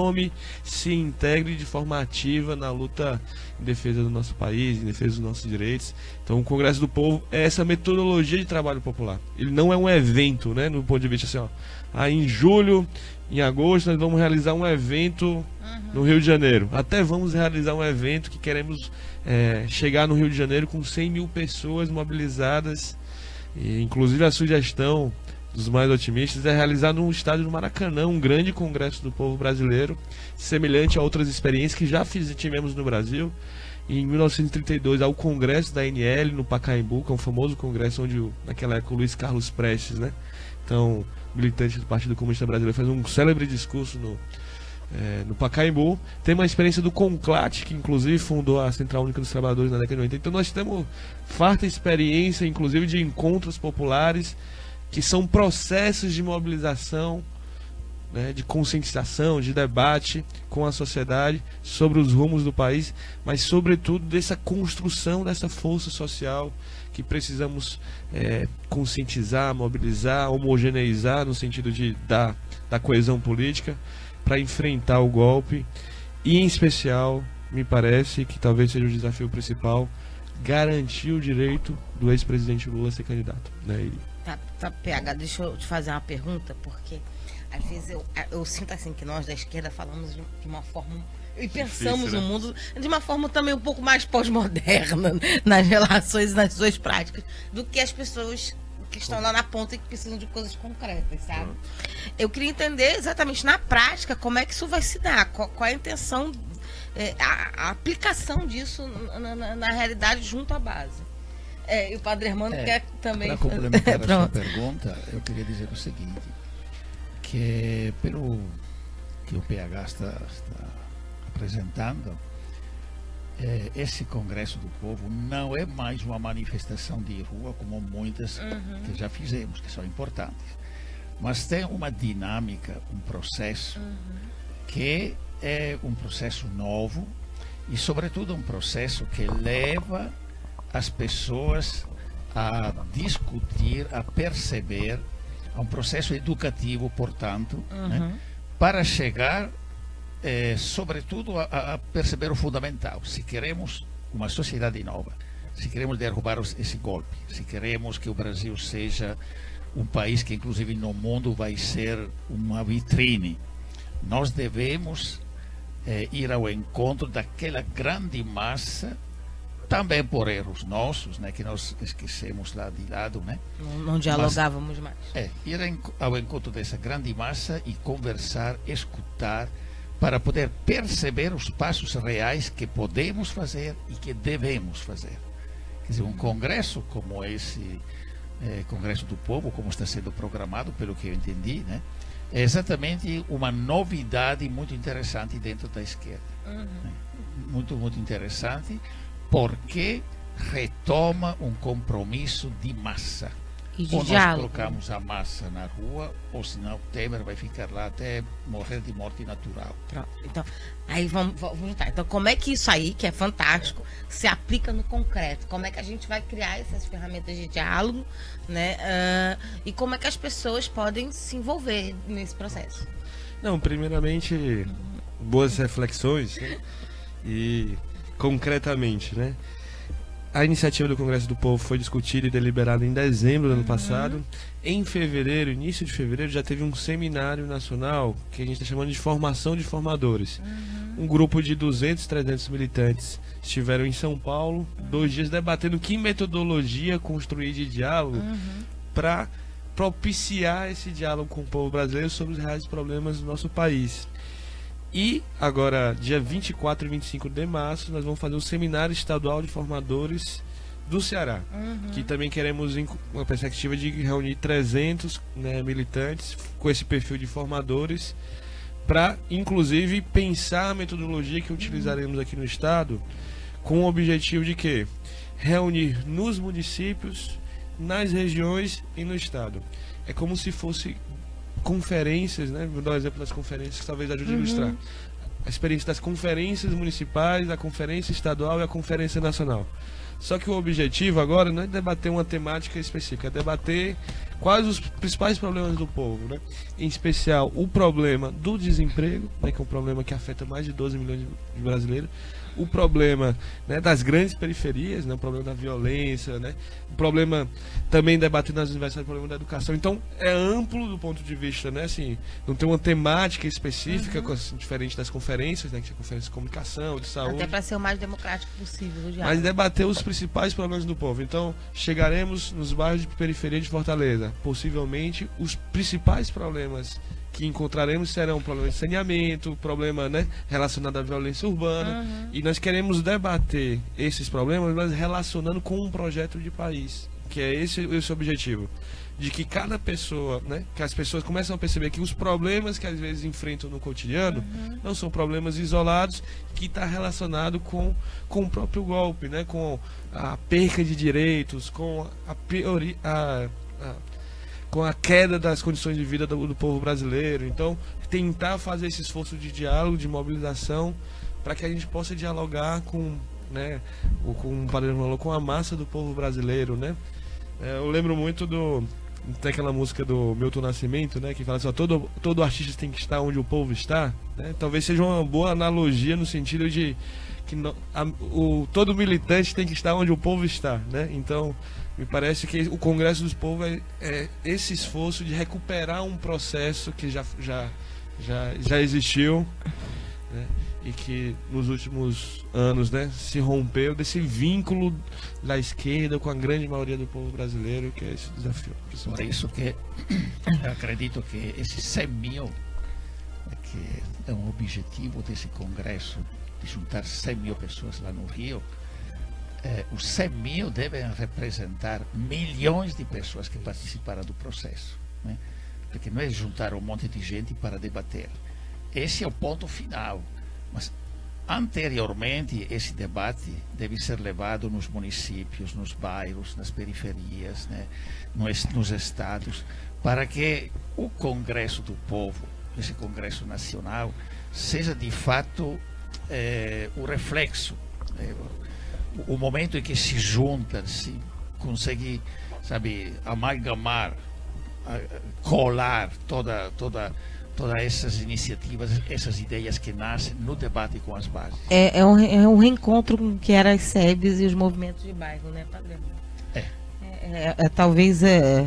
integre de forma ativa na luta em defesa do nosso país, em defesa dos nossos direitos. Então o Congresso do Povo é essa metodologia de trabalho popular. Ele não é um evento, né? No ponto de vista assim, em julho, em agosto, nós vamos realizar um evento no Rio de Janeiro. Até vamos realizar um evento que queremos chegar no Rio de Janeiro com 100 mil pessoas mobilizadas. E, inclusive a sugestão dos mais otimistas é realizar no estádio do Maracanã um grande Congresso do Povo brasileiro, semelhante a outras experiências que já tivemos no Brasil. Em 1932 há o Congresso da ANL no Pacaembu, que é um famoso congresso onde naquela época o Luiz Carlos Prestes, né? Então, militante do Partido Comunista Brasileiro, faz um célebre discurso no Pacaembu. Tem uma experiência do CONCLAT, que inclusive fundou a Central Única dos Trabalhadores na década de 80. Então nós temos farta experiência, inclusive, de encontros populares, que são processos de mobilização, né, de conscientização, de debate com a sociedade sobre os rumos do país, mas sobretudo dessa construção dessa força social que precisamos conscientizar, mobilizar, homogeneizar no sentido da coesão política, para enfrentar o golpe e, em especial, me parece que talvez seja o desafio principal, garantir o direito do ex-presidente Lula a ser candidato, né? Tá, PH, deixa eu te fazer uma pergunta, porque às vezes eu sinto assim que nós da esquerda falamos de uma forma e pensamos o mundo de uma forma também um pouco mais pós-moderna nas relações, nas suas práticas, do que as pessoas que estão lá na ponta e que precisam de coisas concretas, sabe? Eu queria entender exatamente na prática como é que isso vai se dar, qual é a intenção, a aplicação disso na realidade junto à base. E o Padre Hermano quer também... Para complementar a sua pergunta, eu queria dizer o seguinte, que pelo que o PH está apresentando, esse Congresso do Povo não é mais uma manifestação de rua como muitas que já fizemos, que são importantes, mas tem uma dinâmica, um processo que é um processo novo e sobretudo um processo que leva as pessoas a discutir, a perceber, a um processo educativo, portanto, né, para chegar sobretudo a perceber o fundamental. Se queremos uma sociedade nova, se queremos derrubar esse golpe, se queremos que o Brasil seja um país que inclusive no mundo vai ser uma vitrine, nós devemos ir ao encontro daquela grande massa, também por erros nossos, né, que nós esquecemos lá de lado, né? Não dialogávamos mais. Ir ao encontro dessa grande massa e conversar, escutar, para poder perceber os passos reais que podemos fazer e que devemos fazer. Quer dizer, um congresso como esse, Congresso do Povo, como está sendo programado, pelo que eu entendi, né? É exatamente uma novidade muito interessante dentro da esquerda. Né? Muito, muito interessante, porque retoma um compromisso de massa. E de ou nós diálogo. colocamos a massa na rua, ou senão o Temer vai ficar lá até morrer de morte natural. Pronto. Então, aí vamos juntar. Então, como é que isso aí, que é fantástico, se aplica no concreto? Como é que a gente vai criar essas ferramentas de diálogo, né? E como é que as pessoas podem se envolver nesse processo? Não, primeiramente, boas reflexões, né? E concretamente, né? A iniciativa do Congresso do Povo foi discutida e deliberada em dezembro do ano passado. Em fevereiro, início de fevereiro, já teve um seminário nacional que a gente está chamando de formação de formadores. Um grupo de 200, 300 militantes estiveram em São Paulo, 2 dias debatendo que metodologia construir de diálogo para propiciar esse diálogo com o povo brasileiro sobre os reais problemas do nosso país. E agora, dia 24 e 25 de março, nós vamos fazer um seminário estadual de formadores do Ceará, que também queremos uma perspectiva de reunir 300, né, militantes com esse perfil de formadores, para inclusive pensar a metodologia que utilizaremos aqui no estado, com o objetivo de quê? Reunir nos municípios, nas regiões e no estado. É como se fosse conferências, né? Vou dar um exemplo das conferências que talvez ajude a ilustrar. A experiência das conferências municipais, a conferência estadual e a conferência nacional. Só que o objetivo agora não é debater uma temática específica, é debater quais os principais problemas do povo, né? Em especial o problema do desemprego, né? Que é um problema que afeta mais de 12 milhões de brasileiros. O problema, né, das grandes periferias, né, o problema da violência, né, o problema também debatendo nas universidades, o problema da educação. Então é amplo do ponto de vista, né, assim, não tem uma temática específica, assim, diferente das conferências, né, que é conferência de comunicação, de saúde. Até para ser o mais democrático possível o diálogo. Mas debater os principais problemas do povo. Então chegaremos nos bairros de periferia de Fortaleza. Possivelmente os principais problemas que encontraremos serão problema de saneamento, problema, né, relacionado à violência urbana, e nós queremos debater esses problemas, mas relacionando com um projeto de país, que é esse o objetivo, de que cada pessoa, né, que as pessoas começam a perceber que os problemas que às vezes enfrentam no cotidiano não são problemas isolados, que está relacionado com o próprio golpe, né, com a perca de direitos, com com a queda das condições de vida do povo brasileiro. Então, tentar fazer esse esforço de diálogo, de mobilização, para que a gente possa dialogar com, né, com a massa do povo brasileiro, né? Eu lembro muito tem aquela música do Milton Nascimento, né, que fala assim, ó, todo artista tem que estar onde o povo está, né? Talvez seja uma boa analogia no sentido de que todo militante tem que estar onde o povo está, né? Então, me parece que o Congresso dos Povos é esse esforço de recuperar um processo que já existiu, né? E que nos últimos anos, né, se rompeu desse vínculo da esquerda com a grande maioria do povo brasileiro, que é esse desafio. Por isso que eu acredito que esses 100 mil, que é um objetivo desse congresso, de juntar 100 mil pessoas lá no Rio, os 100 mil devem representar milhões de pessoas que participaram do processo, né? Porque não é juntar um monte de gente para debater. Esse é o ponto final. Mas, anteriormente, esse debate deve ser levado nos municípios, nos bairros, nas periferias, né? nos estados, para que o Congresso do Povo, esse Congresso Nacional, seja de fato o reflexo, o momento em que se junta, se consegue, sabe, amalgamar, colar todas essas iniciativas, essas ideias que nascem no debate com as bases. É um reencontro com que eram as SEBs e os movimentos de bairro, né, Padre? Talvez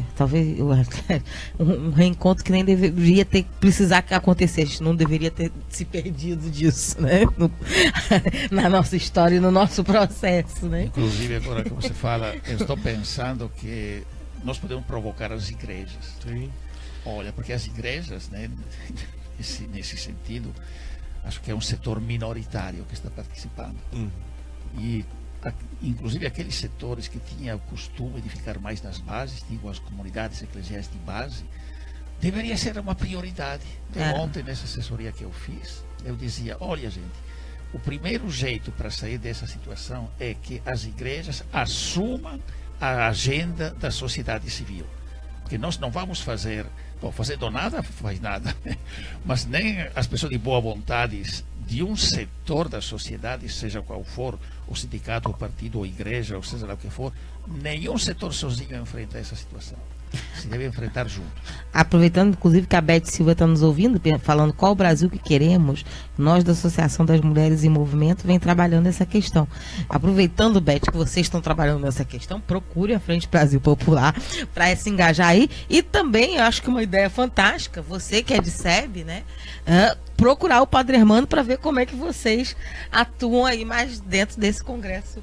um reencontro que nem deveria precisar acontecer. A gente não deveria ter se perdido disso, né? Na nossa história e no nosso processo, né? Inclusive, agora que você fala, eu estou pensando que nós podemos provocar as igrejas. Sim. Olha, porque as igrejas, né, nesse sentido, acho que é um setor minoritário que está participando. E inclusive aqueles setores que tinham o costume de ficar mais nas bases, tipo as comunidades eclesiais de base, deveria ser uma prioridade. Ontem, nessa assessoria que eu fiz, eu dizia, olha gente, o primeiro jeito para sair dessa situação é que as igrejas assumam a agenda da sociedade civil. Porque nós não vamos fazer do nada, faz nada, mas nem as pessoas de boa vontade de um setor da sociedade, seja qual for, o sindicato, o partido, ou igreja, ou seja lá o que for, nenhum setor sozinho enfrenta essa situação. Se deve enfrentar juntos. Aproveitando, inclusive, que a Beth Silva está nos ouvindo, falando qual o Brasil que queremos, nós da Associação das Mulheres em Movimento vem trabalhando essa questão. Aproveitando, Beth, que vocês estão trabalhando nessa questão, procure a Frente Brasil Popular para se engajar aí. E também, eu acho que uma ideia fantástica, você que é de SEB, né? Procurar o Padre Hermano para ver como é que vocês atuam aí mais dentro desse congresso.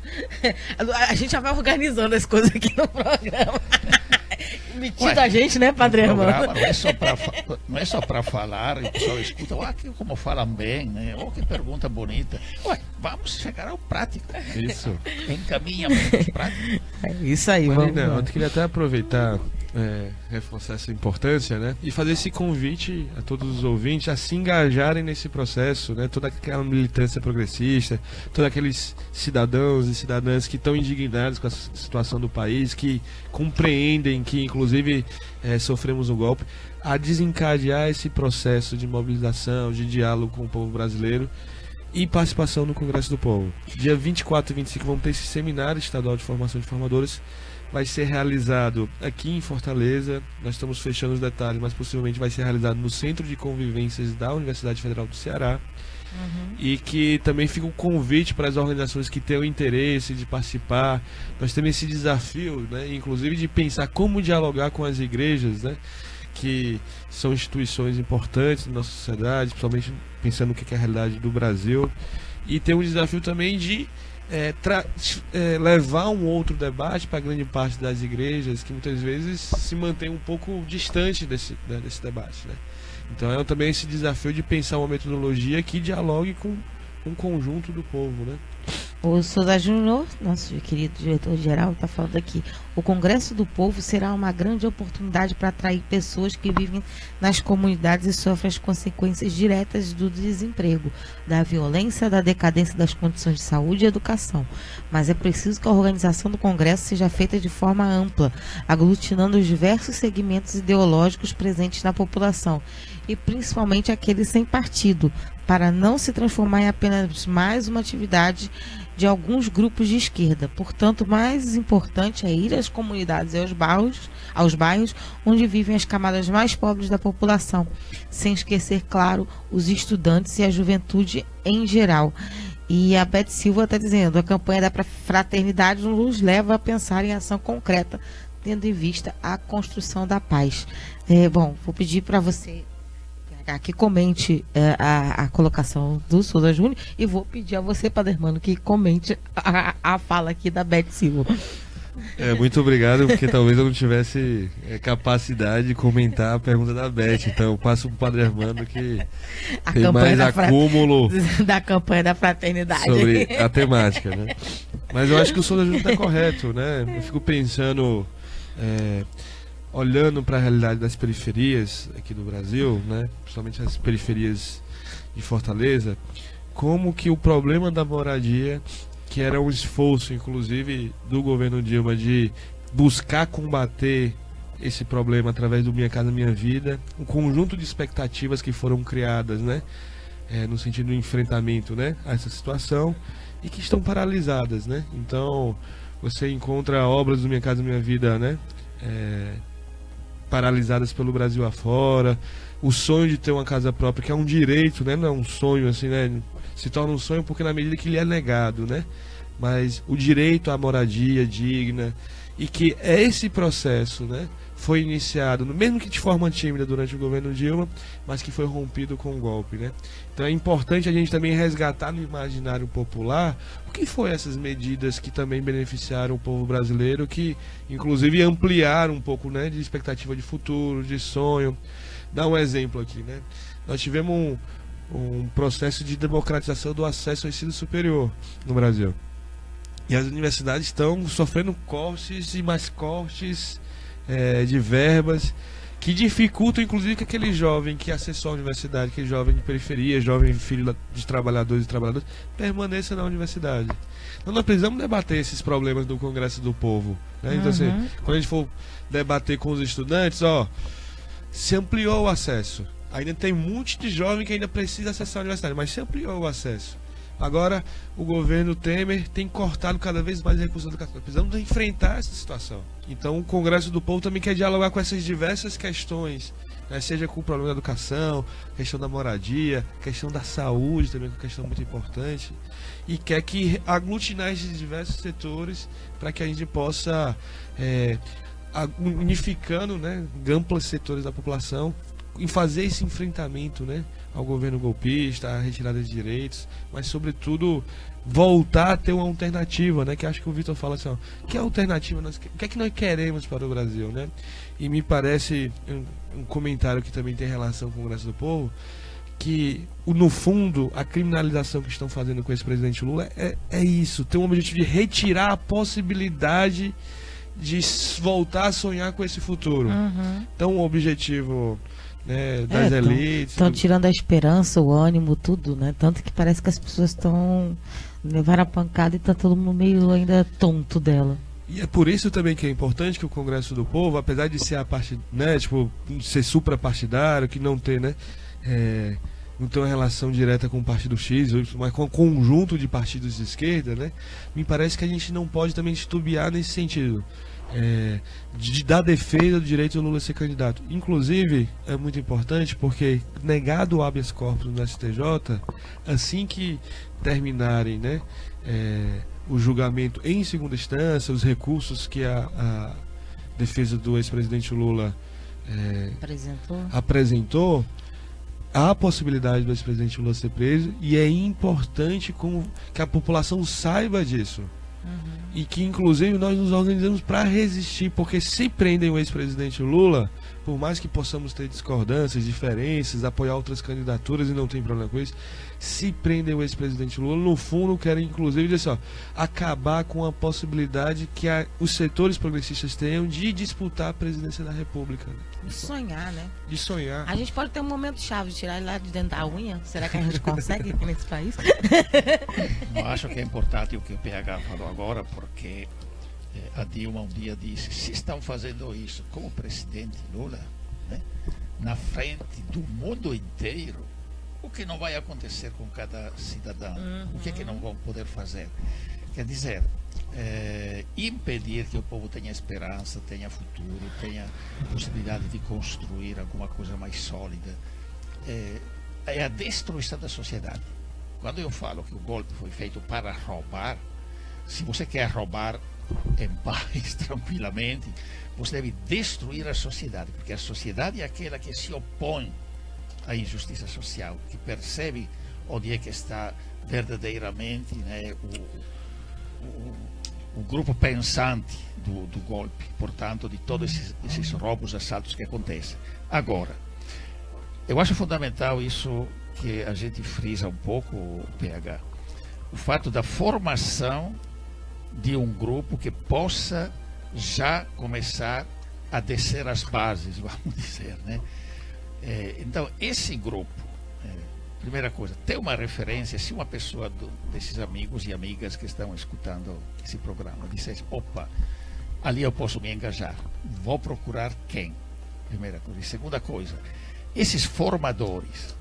A gente já vai organizando as coisas aqui no programa. Metido a gente, né, Padre Hermano? Não é só para falar, e o pessoal escuta, como falam bem, né? Que pergunta bonita. Vamos chegar ao prático. Isso. Encaminhamento prático. É isso aí, Marina, eu queria até aproveitar, reforçar essa importância, né? E fazer esse convite a todos os ouvintes a se engajarem nesse processo, né? Toda aquela militância progressista, todos aqueles cidadãos e cidadãs que estão indignados com a situação do país, que compreendem que, inclusive, sofremos um golpe, a desencadear esse processo de mobilização, de diálogo com o povo brasileiro e participação no Congresso do Povo. Dia 24 e 25 vamos ter esse seminário estadual de formação de formadores. Vai ser realizado aqui em Fortaleza. Nós estamos fechando os detalhes, mas possivelmente vai ser realizado no Centro de Convivências da Universidade Federal do Ceará. E que também fica um convite para as organizações que tenham interesse de participar. Nós temos esse desafio, né, inclusive de pensar como dialogar com as igrejas, né, que são instituições importantes na nossa sociedade, principalmente pensando no que é a realidade do Brasil. E tem um desafio também de levar um outro debate para grande parte das igrejas que muitas vezes se mantém um pouco distante desse debate, né? Então é também esse desafio de pensar uma metodologia que dialogue com um conjunto do povo, né? O Souza Júnior, nosso querido diretor-geral, está falando aqui. O Congresso do Povo será uma grande oportunidade para atrair pessoas que vivem nas comunidades e sofrem as consequências diretas do desemprego, da violência, da decadência das condições de saúde e educação. Mas é preciso que a organização do Congresso seja feita de forma ampla, aglutinando os diversos segmentos ideológicos presentes na população, e principalmente aqueles sem partido, para não se transformar em apenas mais uma atividade de alguns grupos de esquerda. Portanto, mais importante é ir às comunidades e aos bairros onde vivem as camadas mais pobres da população, sem esquecer, claro, os estudantes e a juventude em geral. E a Beth Silva está dizendo, a campanha da fraternidade nos leva a pensar em ação concreta, tendo em vista a construção da paz. Bom, vou pedir para você que comente a colocação do Souza Júnior e vou pedir a você, Padre Hermano, que comente a fala aqui da Beth Silva. Muito obrigado, porque talvez eu não tivesse capacidade de comentar a pergunta da Beth, então eu passo para o Padre Hermano que tem mais acúmulo da campanha da fraternidade sobre a temática, né? Mas eu acho que o Souza Júnior está correto, né? Eu fico pensando, olhando para a realidade das periferias aqui do Brasil, né, principalmente as periferias de Fortaleza, como que o problema da moradia, que era um esforço, inclusive, do governo Dilma de buscar combater esse problema através do Minha Casa Minha Vida, um conjunto de expectativas que foram criadas, né, no sentido do enfrentamento, né, a essa situação, e que estão paralisadas, né. Então, você encontra obras do Minha Casa Minha Vida, né, paralisadas pelo Brasil afora, o sonho de ter uma casa própria, que é um direito, né? Não é um sonho assim, né? Se torna um sonho porque na medida que lhe é negado, né? Mas o direito à moradia digna, e que esse processo, né, foi iniciado, mesmo que de forma tímida durante o governo Dilma, mas que foi rompido com o golpe, né? Então é importante a gente também resgatar no imaginário popular o que foi essas medidas que também beneficiaram o povo brasileiro, que inclusive ampliaram um pouco, né, de expectativa de futuro, de sonho. Dá um exemplo aqui, né? Nós tivemos um processo de democratização do acesso ao ensino superior no Brasil. E as universidades estão sofrendo cortes e mais cortes de verbas, que dificultam, inclusive, que aquele jovem que acessou a universidade, aquele jovem de periferia, jovem filho de trabalhadores e trabalhadoras, permaneça na universidade. Então nós precisamos debater esses problemas do Congresso do Povo, né? Então, assim, quando a gente for debater com os estudantes, se ampliou o acesso. Ainda tem um monte de jovem que ainda precisa acessar a universidade, mas se ampliou o acesso. Agora, o governo Temer tem cortado cada vez mais recursos da educação. Precisamos enfrentar essa situação. Então, o Congresso do Povo também quer dialogar com essas diversas questões, né? Seja com o problema da educação, questão da moradia, questão da saúde também, que é uma questão muito importante. E quer que aglutinar esses diversos setores para que a gente possa, unificando, né, amplos setores da população, em fazer esse enfrentamento, né, ao governo golpista, à retirada de direitos, mas sobretudo voltar a ter uma alternativa, né, que acho que o Vitor fala assim, que alternativa, o que é que nós queremos para o Brasil, né? E me parece um comentário que também tem relação com o Congresso do Povo, que no fundo a criminalização que estão fazendo com esse presidente Lula é isso, tem um objetivo de retirar a possibilidade de voltar a sonhar com esse futuro. Então o objetivo, né, das elites. Estão tirando a esperança, o ânimo, tudo, né? Tanto que parece que as pessoas estão levando a pancada e tá todo mundo meio ainda tonto dela. E é por isso também que é importante que o Congresso do Povo, apesar de ser a parte, né, tipo, ser suprapartidário, que não ter, né, não ter uma relação direta com o partido X, mas com um conjunto de partidos de esquerda, né, me parece que a gente não pode também titubear nesse sentido. Da defesa do direito do Lula ser candidato. Inclusive, é muito importante porque, negado o habeas corpus no STJ, assim que terminarem, né, o julgamento em segunda instância, os recursos que a defesa do ex-presidente Lula apresentou, há a possibilidade do ex-presidente Lula ser preso, e é importante que a população saiba disso. E que inclusive nós nos organizamos para resistir, porque se prendem o ex-presidente Lula, por mais que possamos ter discordâncias, diferenças, apoiar outras candidaturas e não tem problema com isso, se prendem o ex-presidente Lula, no fundo querem inclusive dizer assim, acabar com a possibilidade que os setores progressistas tenham de disputar a presidência da República. De sonhar, né? De sonhar. A gente pode ter um momento chave de tirar ele lá de dentro da unha. Será que a gente consegue aqui nesse país? Eu acho que é importante o que o PH falou agora, porque a Dilma um dia disse, se estão fazendo isso com o presidente Lula, né, na frente do mundo inteiro, o que não vai acontecer com cada cidadão? O que é que não vão poder fazer? Quer dizer, impedir que o povo tenha esperança, tenha futuro, tenha possibilidade de construir alguma coisa mais sólida, é a destruição da sociedade. Quando eu falo que o golpe foi feito para roubar, se você quer roubar em paz, tranquilamente, você deve destruir a sociedade, porque a sociedade é aquela que se opõe à injustiça social, que percebe onde é que está verdadeiramente, né, o grupo pensante do golpe, portanto, de todos esses roubos, assaltos que acontecem. Agora, eu acho fundamental isso que a gente frisa um pouco, o PH, o fato da formação de um grupo que possa já começar a descer as bases, vamos dizer, né? Então, esse grupo, primeira coisa, ter uma referência, se uma pessoa desses amigos e amigas que estão escutando esse programa disser, opa, ali eu posso me engajar, vou procurar quem? Primeira coisa. E segunda coisa, esses formadores,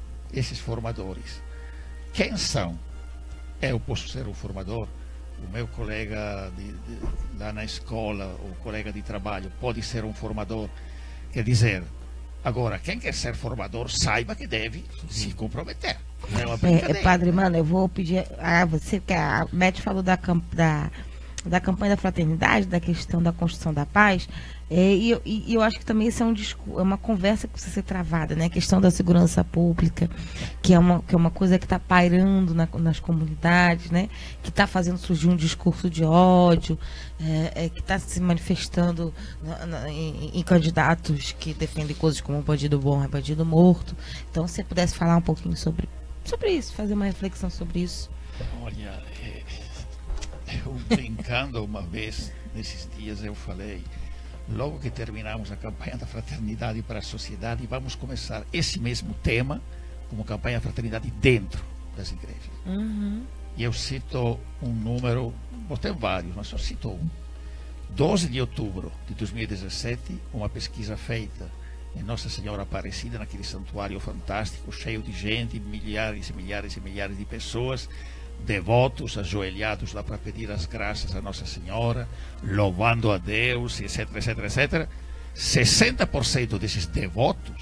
quem são? Eu posso ser um formador? O meu colega lá na escola, o colega de trabalho, pode ser um formador? Quer dizer, agora, quem quer ser formador, saiba que deve se comprometer. Não é uma brincadeira. Padre, mano, eu vou pedir a você, que a Mete falou da campanha da fraternidade, da questão da construção da paz, e eu acho que também isso é uma conversa que precisa ser travada, né? A questão da segurança pública, que é uma coisa que está pairando nas comunidades, né? Que está fazendo surgir um discurso de ódio, que está se manifestando em candidatos que defendem coisas como bandido bom é bandido morto. Então, se você pudesse falar um pouquinho sobre isso, fazer uma reflexão sobre isso. Olha, Eu brincando uma vez, nesses dias, eu falei, logo que terminamos a campanha da fraternidade para a sociedade, vamos começar esse mesmo tema como campanha da fraternidade dentro das igrejas. E eu cito um número, tem vários, mas eu cito um. 12 de outubro de 2017, uma pesquisa feita em Nossa Senhora Aparecida, naquele santuário fantástico, cheio de gente, milhares e milhares e milhares de pessoas, devotos, ajoelhados lá para pedir as graças a Nossa Senhora, louvando a Deus, etc, etc, etc. 60% desses devotos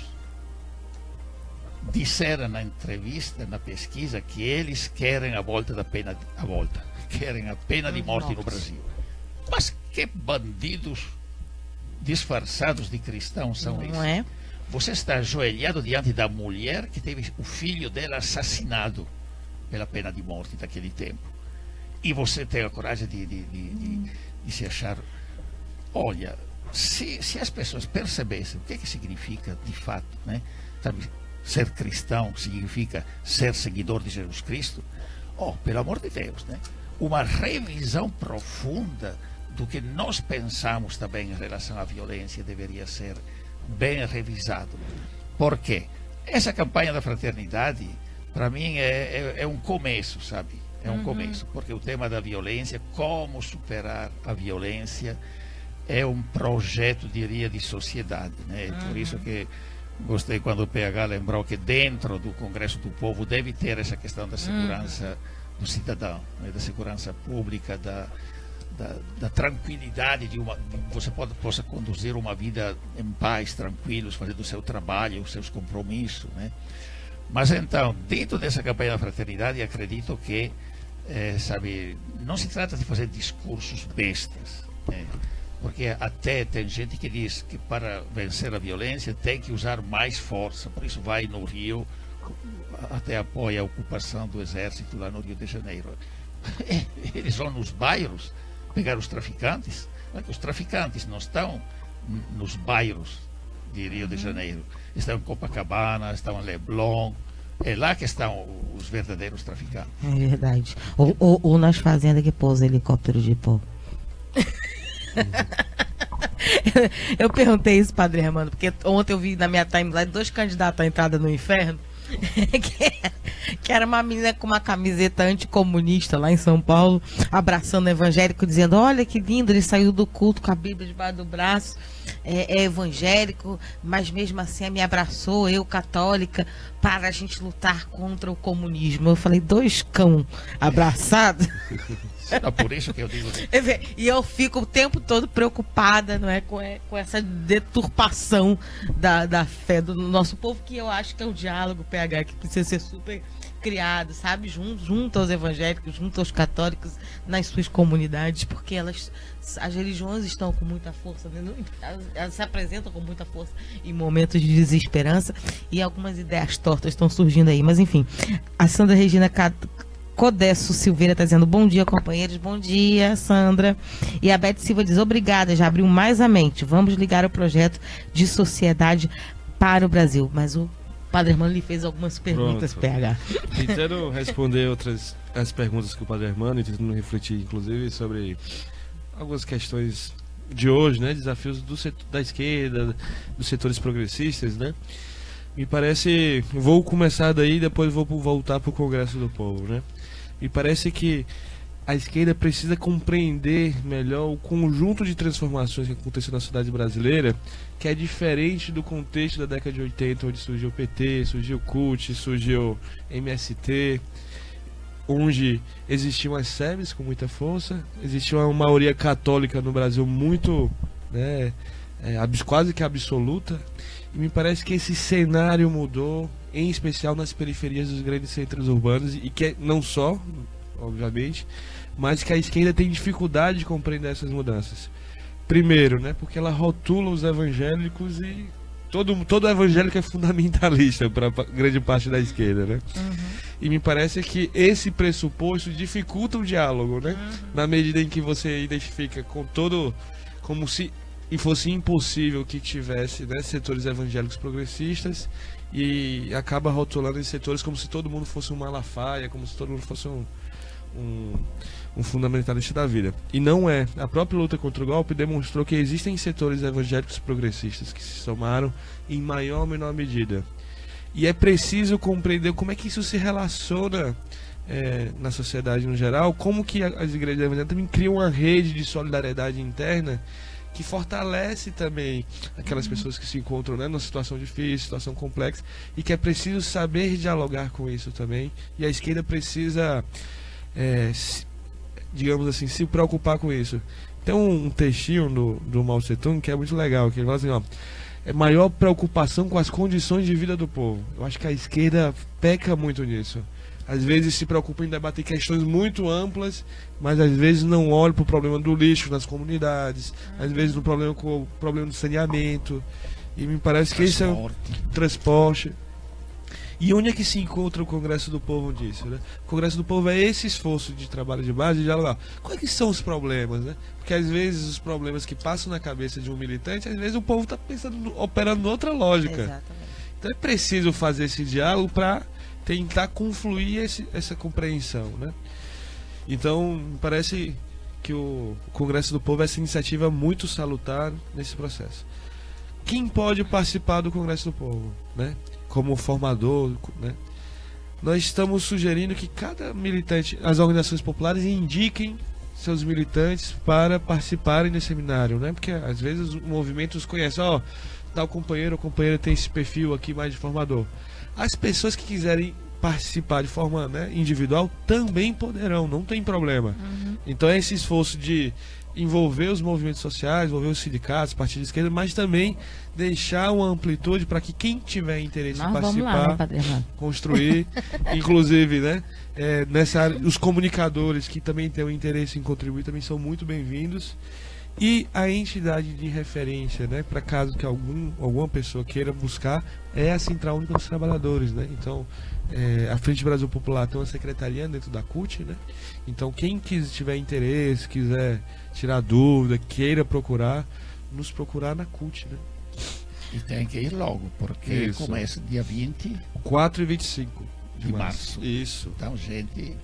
disseram na entrevista, na pesquisa, que eles querem a volta da pena, querem a pena de morte no Brasil. Mas que bandidos disfarçados de cristãos são esses? Não é? Você está ajoelhado diante da mulher que teve o filho dela assassinado pela pena de morte daquele tempo. E você tem a coragem de se achar... Olha, se as pessoas percebessem o que significa de fato, né? Sabe, ser cristão significa ser seguidor de Jesus Cristo. Pelo amor de Deus, né? Uma revisão profunda do que nós pensamos também em relação à violência deveria ser bem revisado. Por quê? Essa campanha da fraternidade, para mim, é um começo, sabe? É um começo, porque o tema da violência, como superar a violência, é um projeto, diria, de sociedade, né? Por isso que gostei quando o PH lembrou que dentro do Congresso do Povo deve ter essa questão da segurança do cidadão, né? Da segurança pública, da tranquilidade de você possa conduzir uma vida em paz, tranquilos, fazendo o seu trabalho, os seus compromissos, né? Mas então, dentro dessa campanha da fraternidade, acredito que, sabe, não se trata de fazer discursos bestas, né? Porque até tem gente que diz que para vencer a violência tem que usar mais força, por isso vai no Rio, até apoia a ocupação do exército lá no Rio de Janeiro. Eles vão nos bairros pegar os traficantes. Os traficantes não estão nos bairros de Rio de Janeiro, estão em Copacabana, estão em Leblon. É lá que estão os verdadeiros traficantes. É verdade. Ou nas fazendas que pousa helicóptero de pó. Eu perguntei isso, Padre Armando, porque ontem eu vi na minha timeline 2 candidatos à entrada no inferno. que era uma menina com uma camiseta anticomunista lá em São Paulo, abraçando o evangélico, dizendo: olha que lindo, ele saiu do culto com a Bíblia debaixo do braço, é evangélico, mas mesmo assim me abraçou, eu católica, para a gente lutar contra o comunismo. Eu falei: 2 cão abraçados. É por isso que eu digo. E eu fico o tempo todo preocupada, não é, com essa deturpação da fé do nosso povo, que eu acho que é um diálogo, PH, que precisa ser super criado, sabe? Junto aos evangélicos, junto aos católicos, nas suas comunidades, porque as religiões estão com muita força, né? Elas se apresentam com muita força em momentos de desesperança, e algumas ideias tortas estão surgindo aí. Mas enfim, a Sandra Regina Codesso Silveira está dizendo: bom dia, companheiros. Bom dia, Sandra. E a Beth Silva diz: obrigada, já abriu mais a mente. Vamos ligar o projeto de sociedade para o Brasil. Mas o Padre Armando lhe fez algumas perguntas, PH. Tentando responder as perguntas que o Padre Armando, e tentando refletir, inclusive, sobre algumas questões de hoje, né? Desafios da esquerda, dos setores progressistas, né? Me parece, vou começar daí, depois vou voltar para o Congresso do Povo, né? Me parece que a esquerda precisa compreender melhor o conjunto de transformações que aconteceu na sociedade brasileira, que é diferente do contexto da década de 80, onde surgiu o PT, surgiu o CUT, surgiu MST, onde existiam as SEBs com muita força, existia uma maioria católica no Brasil muito, né, quase que absoluta. E me parece que esse cenário mudou, em especial nas periferias dos grandes centros urbanos, e que não só, obviamente, mas que a esquerda tem dificuldade de compreender essas mudanças. Primeiro, né, porque ela rotula os evangélicos, e todo evangélico é fundamentalista para grande parte da esquerda, né? E me parece que esse pressuposto dificulta o diálogo, né? Na medida em que você identifica como se fosse impossível que tivesse, né, setores evangélicos progressistas, e acaba rotulando esses setores como se todo mundo fosse um Malafaia, como se todo mundo fosse um fundamentalista da vida. E não é. A própria luta contra o golpe demonstrou que existem setores evangélicos progressistas que se somaram em maior ou menor medida. E é preciso compreender como é que isso se relaciona na sociedade no geral, como que as igrejas evangélicas também criam uma rede de solidariedade interna que fortalece também aquelas pessoas que se encontram, né, numa situação difícil, situação complexa, e que é preciso saber dialogar com isso também. E a esquerda precisa, digamos assim, se preocupar com isso. Tem um textinho do Mao Tse Tung que é muito legal, que ele fala assim, ó, é maior preocupação com as condições de vida do povo. Eu acho que a esquerda peca muito nisso. Às vezes se preocupa em debater questões muito amplas, mas às vezes não olha para o problema do lixo nas comunidades, às vezes no problema com o problema do saneamento. E me parece que esse é o transporte. E onde é que se encontra o Congresso do Povo disso, né? O Congresso do Povo é esse esforço de trabalho de base, de dialogar. Quais que são os problemas, né? Porque às vezes os problemas que passam na cabeça de um militante, às vezes o povo está pensando, operando noutra lógica. Exatamente. Então é preciso fazer esse diálogo para tentar confluir essa compreensão, né? Então, me parece que o Congresso do Povo é essa iniciativa muito salutar nesse processo. Quem pode participar do Congresso do Povo, né? Como formador, né? Nós estamos sugerindo que cada militante, as organizações populares indiquem seus militantes para participarem desse seminário, né? Porque às vezes os movimentos conhecem, ó, tal companheiro ou companheira tem esse perfil aqui mais de formador. As pessoas que quiserem participar de forma, né, individual também poderão, não tem problema. Então é esse esforço de envolver os movimentos sociais, envolver os sindicatos, partidos de esquerda, mas também deixar uma amplitude para que quem tiver interesse em participar, construir, inclusive, né, nessa área, os comunicadores que também têm o interesse em contribuir também são muito bem-vindos. E a entidade de referência, né, para caso que alguma pessoa queira buscar, é a Central Única dos Trabalhadores, né? Então, a Frente Brasil Popular tem uma secretaria dentro da CUT, né? Então, quem tiver interesse, quiser tirar dúvida, queira procurar, nos procurar na CUT, né? E tem que ir logo, porque Isso. começa dia 4 e 25 de março. Isso. Então, gente,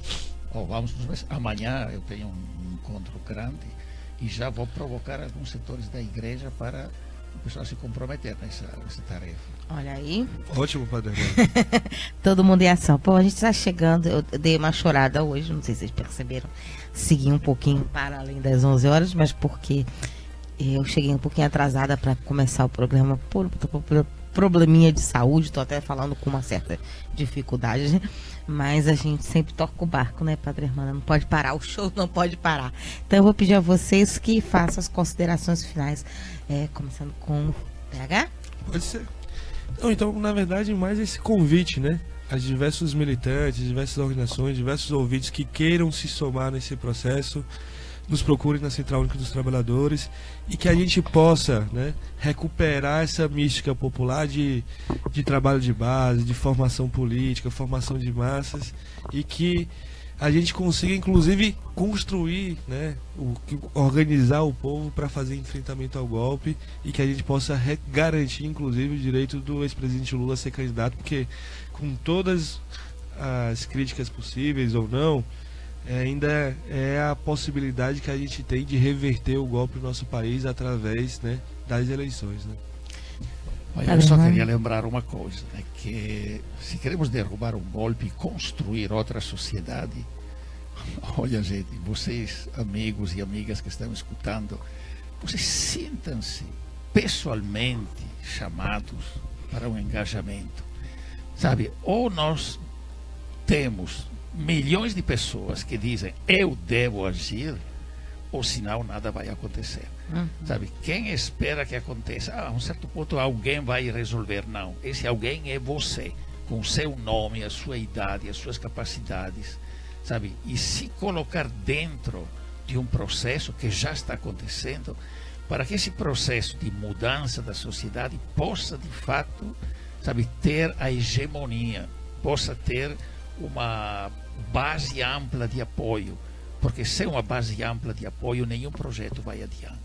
amanhã eu tenho um encontro grande e já vou provocar alguns setores da igreja para o pessoal se comprometer nessa tarefa. Olha aí. Ótimo, Padre. Todo mundo em ação. Pô, a gente está chegando. Eu dei uma chorada hoje, não sei se vocês perceberam. Segui um pouquinho para além das 11 horas, mas porque eu cheguei um pouquinho atrasada para começar o programa por probleminha de saúde. Estou até falando com uma certa dificuldade, né? Mas a gente sempre toca o barco, né, Padre Hermano? Não pode parar, o show não pode parar. Então eu vou pedir a vocês que façam as considerações finais, começando com o PH. Pode ser. Não, então, na verdade, mais esse convite, né? A diversos militantes, diversas organizações, diversos ouvintes que queiram se somar nesse processo, nos procurem na Central Única dos Trabalhadores e que a gente possa, né, recuperar essa mística popular de trabalho de base, de formação política, formação de massas, e que a gente consiga, inclusive, construir, né, organizar o povo para fazer enfrentamento ao golpe, e que a gente possa garantir, inclusive, o direito do ex-presidente Lula a ser candidato, porque com todas as críticas possíveis ou não, ainda é a possibilidade que a gente tem de reverter o golpe no nosso país através, né, das eleições, né? Olha, eu só queria lembrar uma coisa, né, que se queremos derrubar um golpe e construir outra sociedade, olha, gente, vocês, amigos e amigas que estão escutando, vocês sintam-se pessoalmente chamados para um engajamento, sabe? Ou nós temos milhões de pessoas que dizem eu devo agir, ou senão nada vai acontecer. Sabe, quem espera que aconteça, a um certo ponto alguém vai resolver? Não, esse alguém é você, com o seu nome, a sua idade, as suas capacidades, sabe, e se colocar dentro de um processo que já está acontecendo, para que esse processo de mudança da sociedade possa de fato, sabe, ter a hegemonia, possa ter uma base ampla de apoio, porque sem uma base ampla de apoio nenhum projeto vai adiante.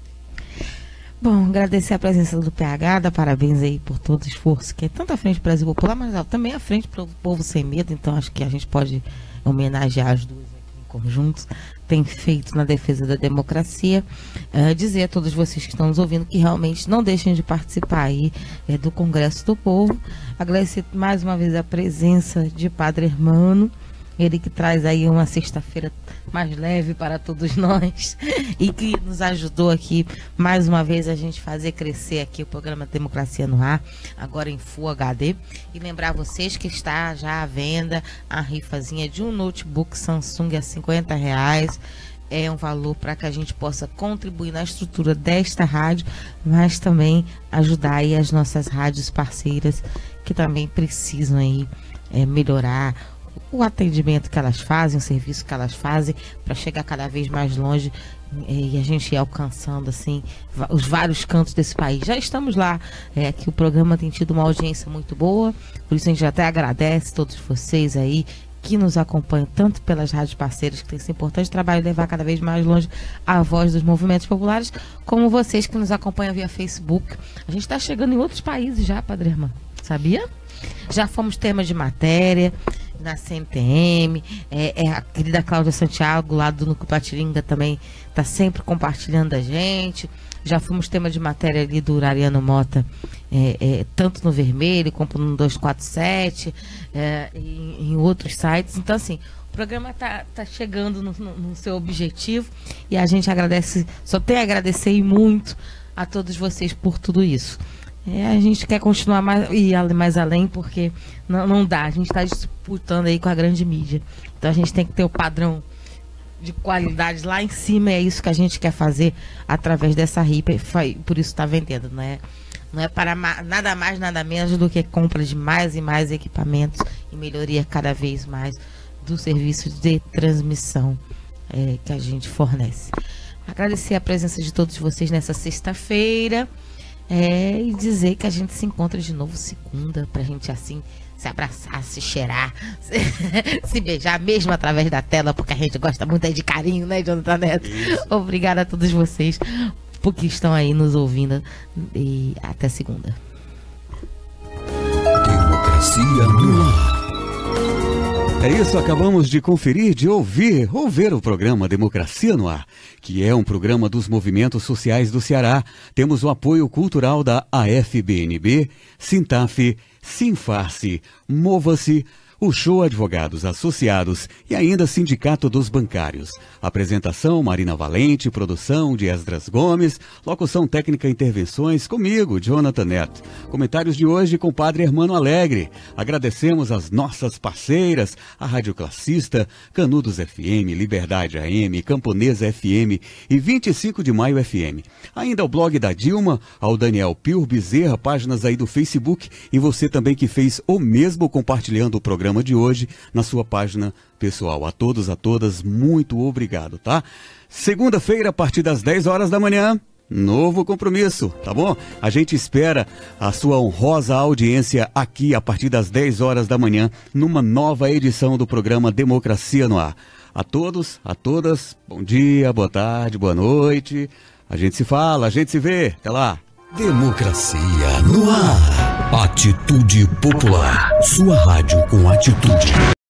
Bom, agradecer a presença do PH, dar parabéns aí por todo o esforço, que é tanto à Frente Brasil Popular, mas também à Frente para o Povo Sem Medo, então acho que a gente pode homenagear as duas aqui em conjunto tem feito na defesa da democracia. Dizer a todos vocês que estão nos ouvindo que realmente não deixem de participar aí do Congresso do Povo. Agradecer mais uma vez a presença de Padre Hermano, ele que traz aí uma sexta-feira mais leve para todos nós e que nos ajudou aqui mais uma vez a gente fazer crescer aqui o programa Democracia no Ar, agora em Full HD. E lembrar vocês que está já à venda a rifazinha de um notebook Samsung a R$50. É um valor para que a gente possa contribuir na estrutura desta rádio, mas também ajudar aí as nossas rádios parceiras que também precisam aí melhorar o atendimento que elas fazem, o serviço que elas fazem, para chegar cada vez mais longe e a gente ir alcançando assim os vários cantos desse país. Já estamos lá, que o programa tem tido uma audiência muito boa, por isso a gente até agradece todos vocês aí que nos acompanham, tanto pelas rádios parceiras, que tem esse importante trabalho de levar cada vez mais longe a voz dos movimentos populares, como vocês que nos acompanham via Facebook. A gente está chegando em outros países já, Padre Hermano, sabia? Já fomos tema de matéria na CNTM, a querida Cláudia Santiago, lá do Núcleo Patiringa, também está sempre compartilhando a gente. Já fomos tema de matéria ali do Ariano Mota, tanto no Vermelho, como no 247, em outros sites. Então, assim, o programa está chegando no seu objetivo e a gente agradece, só tem a agradecer e muito a todos vocês por tudo isso. A gente quer continuar mais além, porque não dá. A gente está disputando aí com a grande mídia. Então a gente tem que ter o padrão de qualidade lá em cima. É isso que a gente quer fazer através dessa RIPA. Por isso está vendendo, não é para nada mais, nada menos do que compra de mais e mais equipamentos e melhoria cada vez mais do serviço de transmissão que a gente fornece. Agradecer a presença de todos vocês nessa sexta-feira. E dizer que a gente se encontra de novo segunda, pra gente assim se abraçar, se cheirar, se beijar mesmo através da tela, porque a gente gosta muito aí de carinho, né, Jonathan Neto? Obrigada a todos vocês porque estão aí nos ouvindo e até segunda. Democracia no Ar. É isso, acabamos de conferir, de ouvir o programa Democracia no Ar, que é um programa dos movimentos sociais do Ceará. Temos o apoio cultural da AFBNB, Sintaf, Sinfarce, Mova-se, o Show Advogados Associados e ainda Sindicato dos Bancários. Apresentação Marina Valente, produção de Esdras Gomes, locução técnica e intervenções comigo, Jonathan Neto. Comentários de hoje com o Padre Hermano Alegre. Agradecemos as nossas parceiras, a Rádio Classista, Canudos FM, Liberdade AM, Camponesa FM e 25 de Maio FM. Ainda o blog da Dilma, ao Daniel Pio Bezerra, páginas aí do Facebook e você também que fez o mesmo compartilhando o programa de hoje na sua página pessoal. A todos, a todas, muito obrigado, tá? Segunda-feira, a partir das 10 horas da manhã, novo compromisso, tá bom? A gente espera a sua honrosa audiência aqui a partir das 10 horas da manhã, numa nova edição do programa Democracia no Ar. A todos, a todas, bom dia, boa tarde, boa noite. A gente se fala, a gente se vê. Até lá. Democracia no Ar. Atitude Popular. Sua rádio com atitude.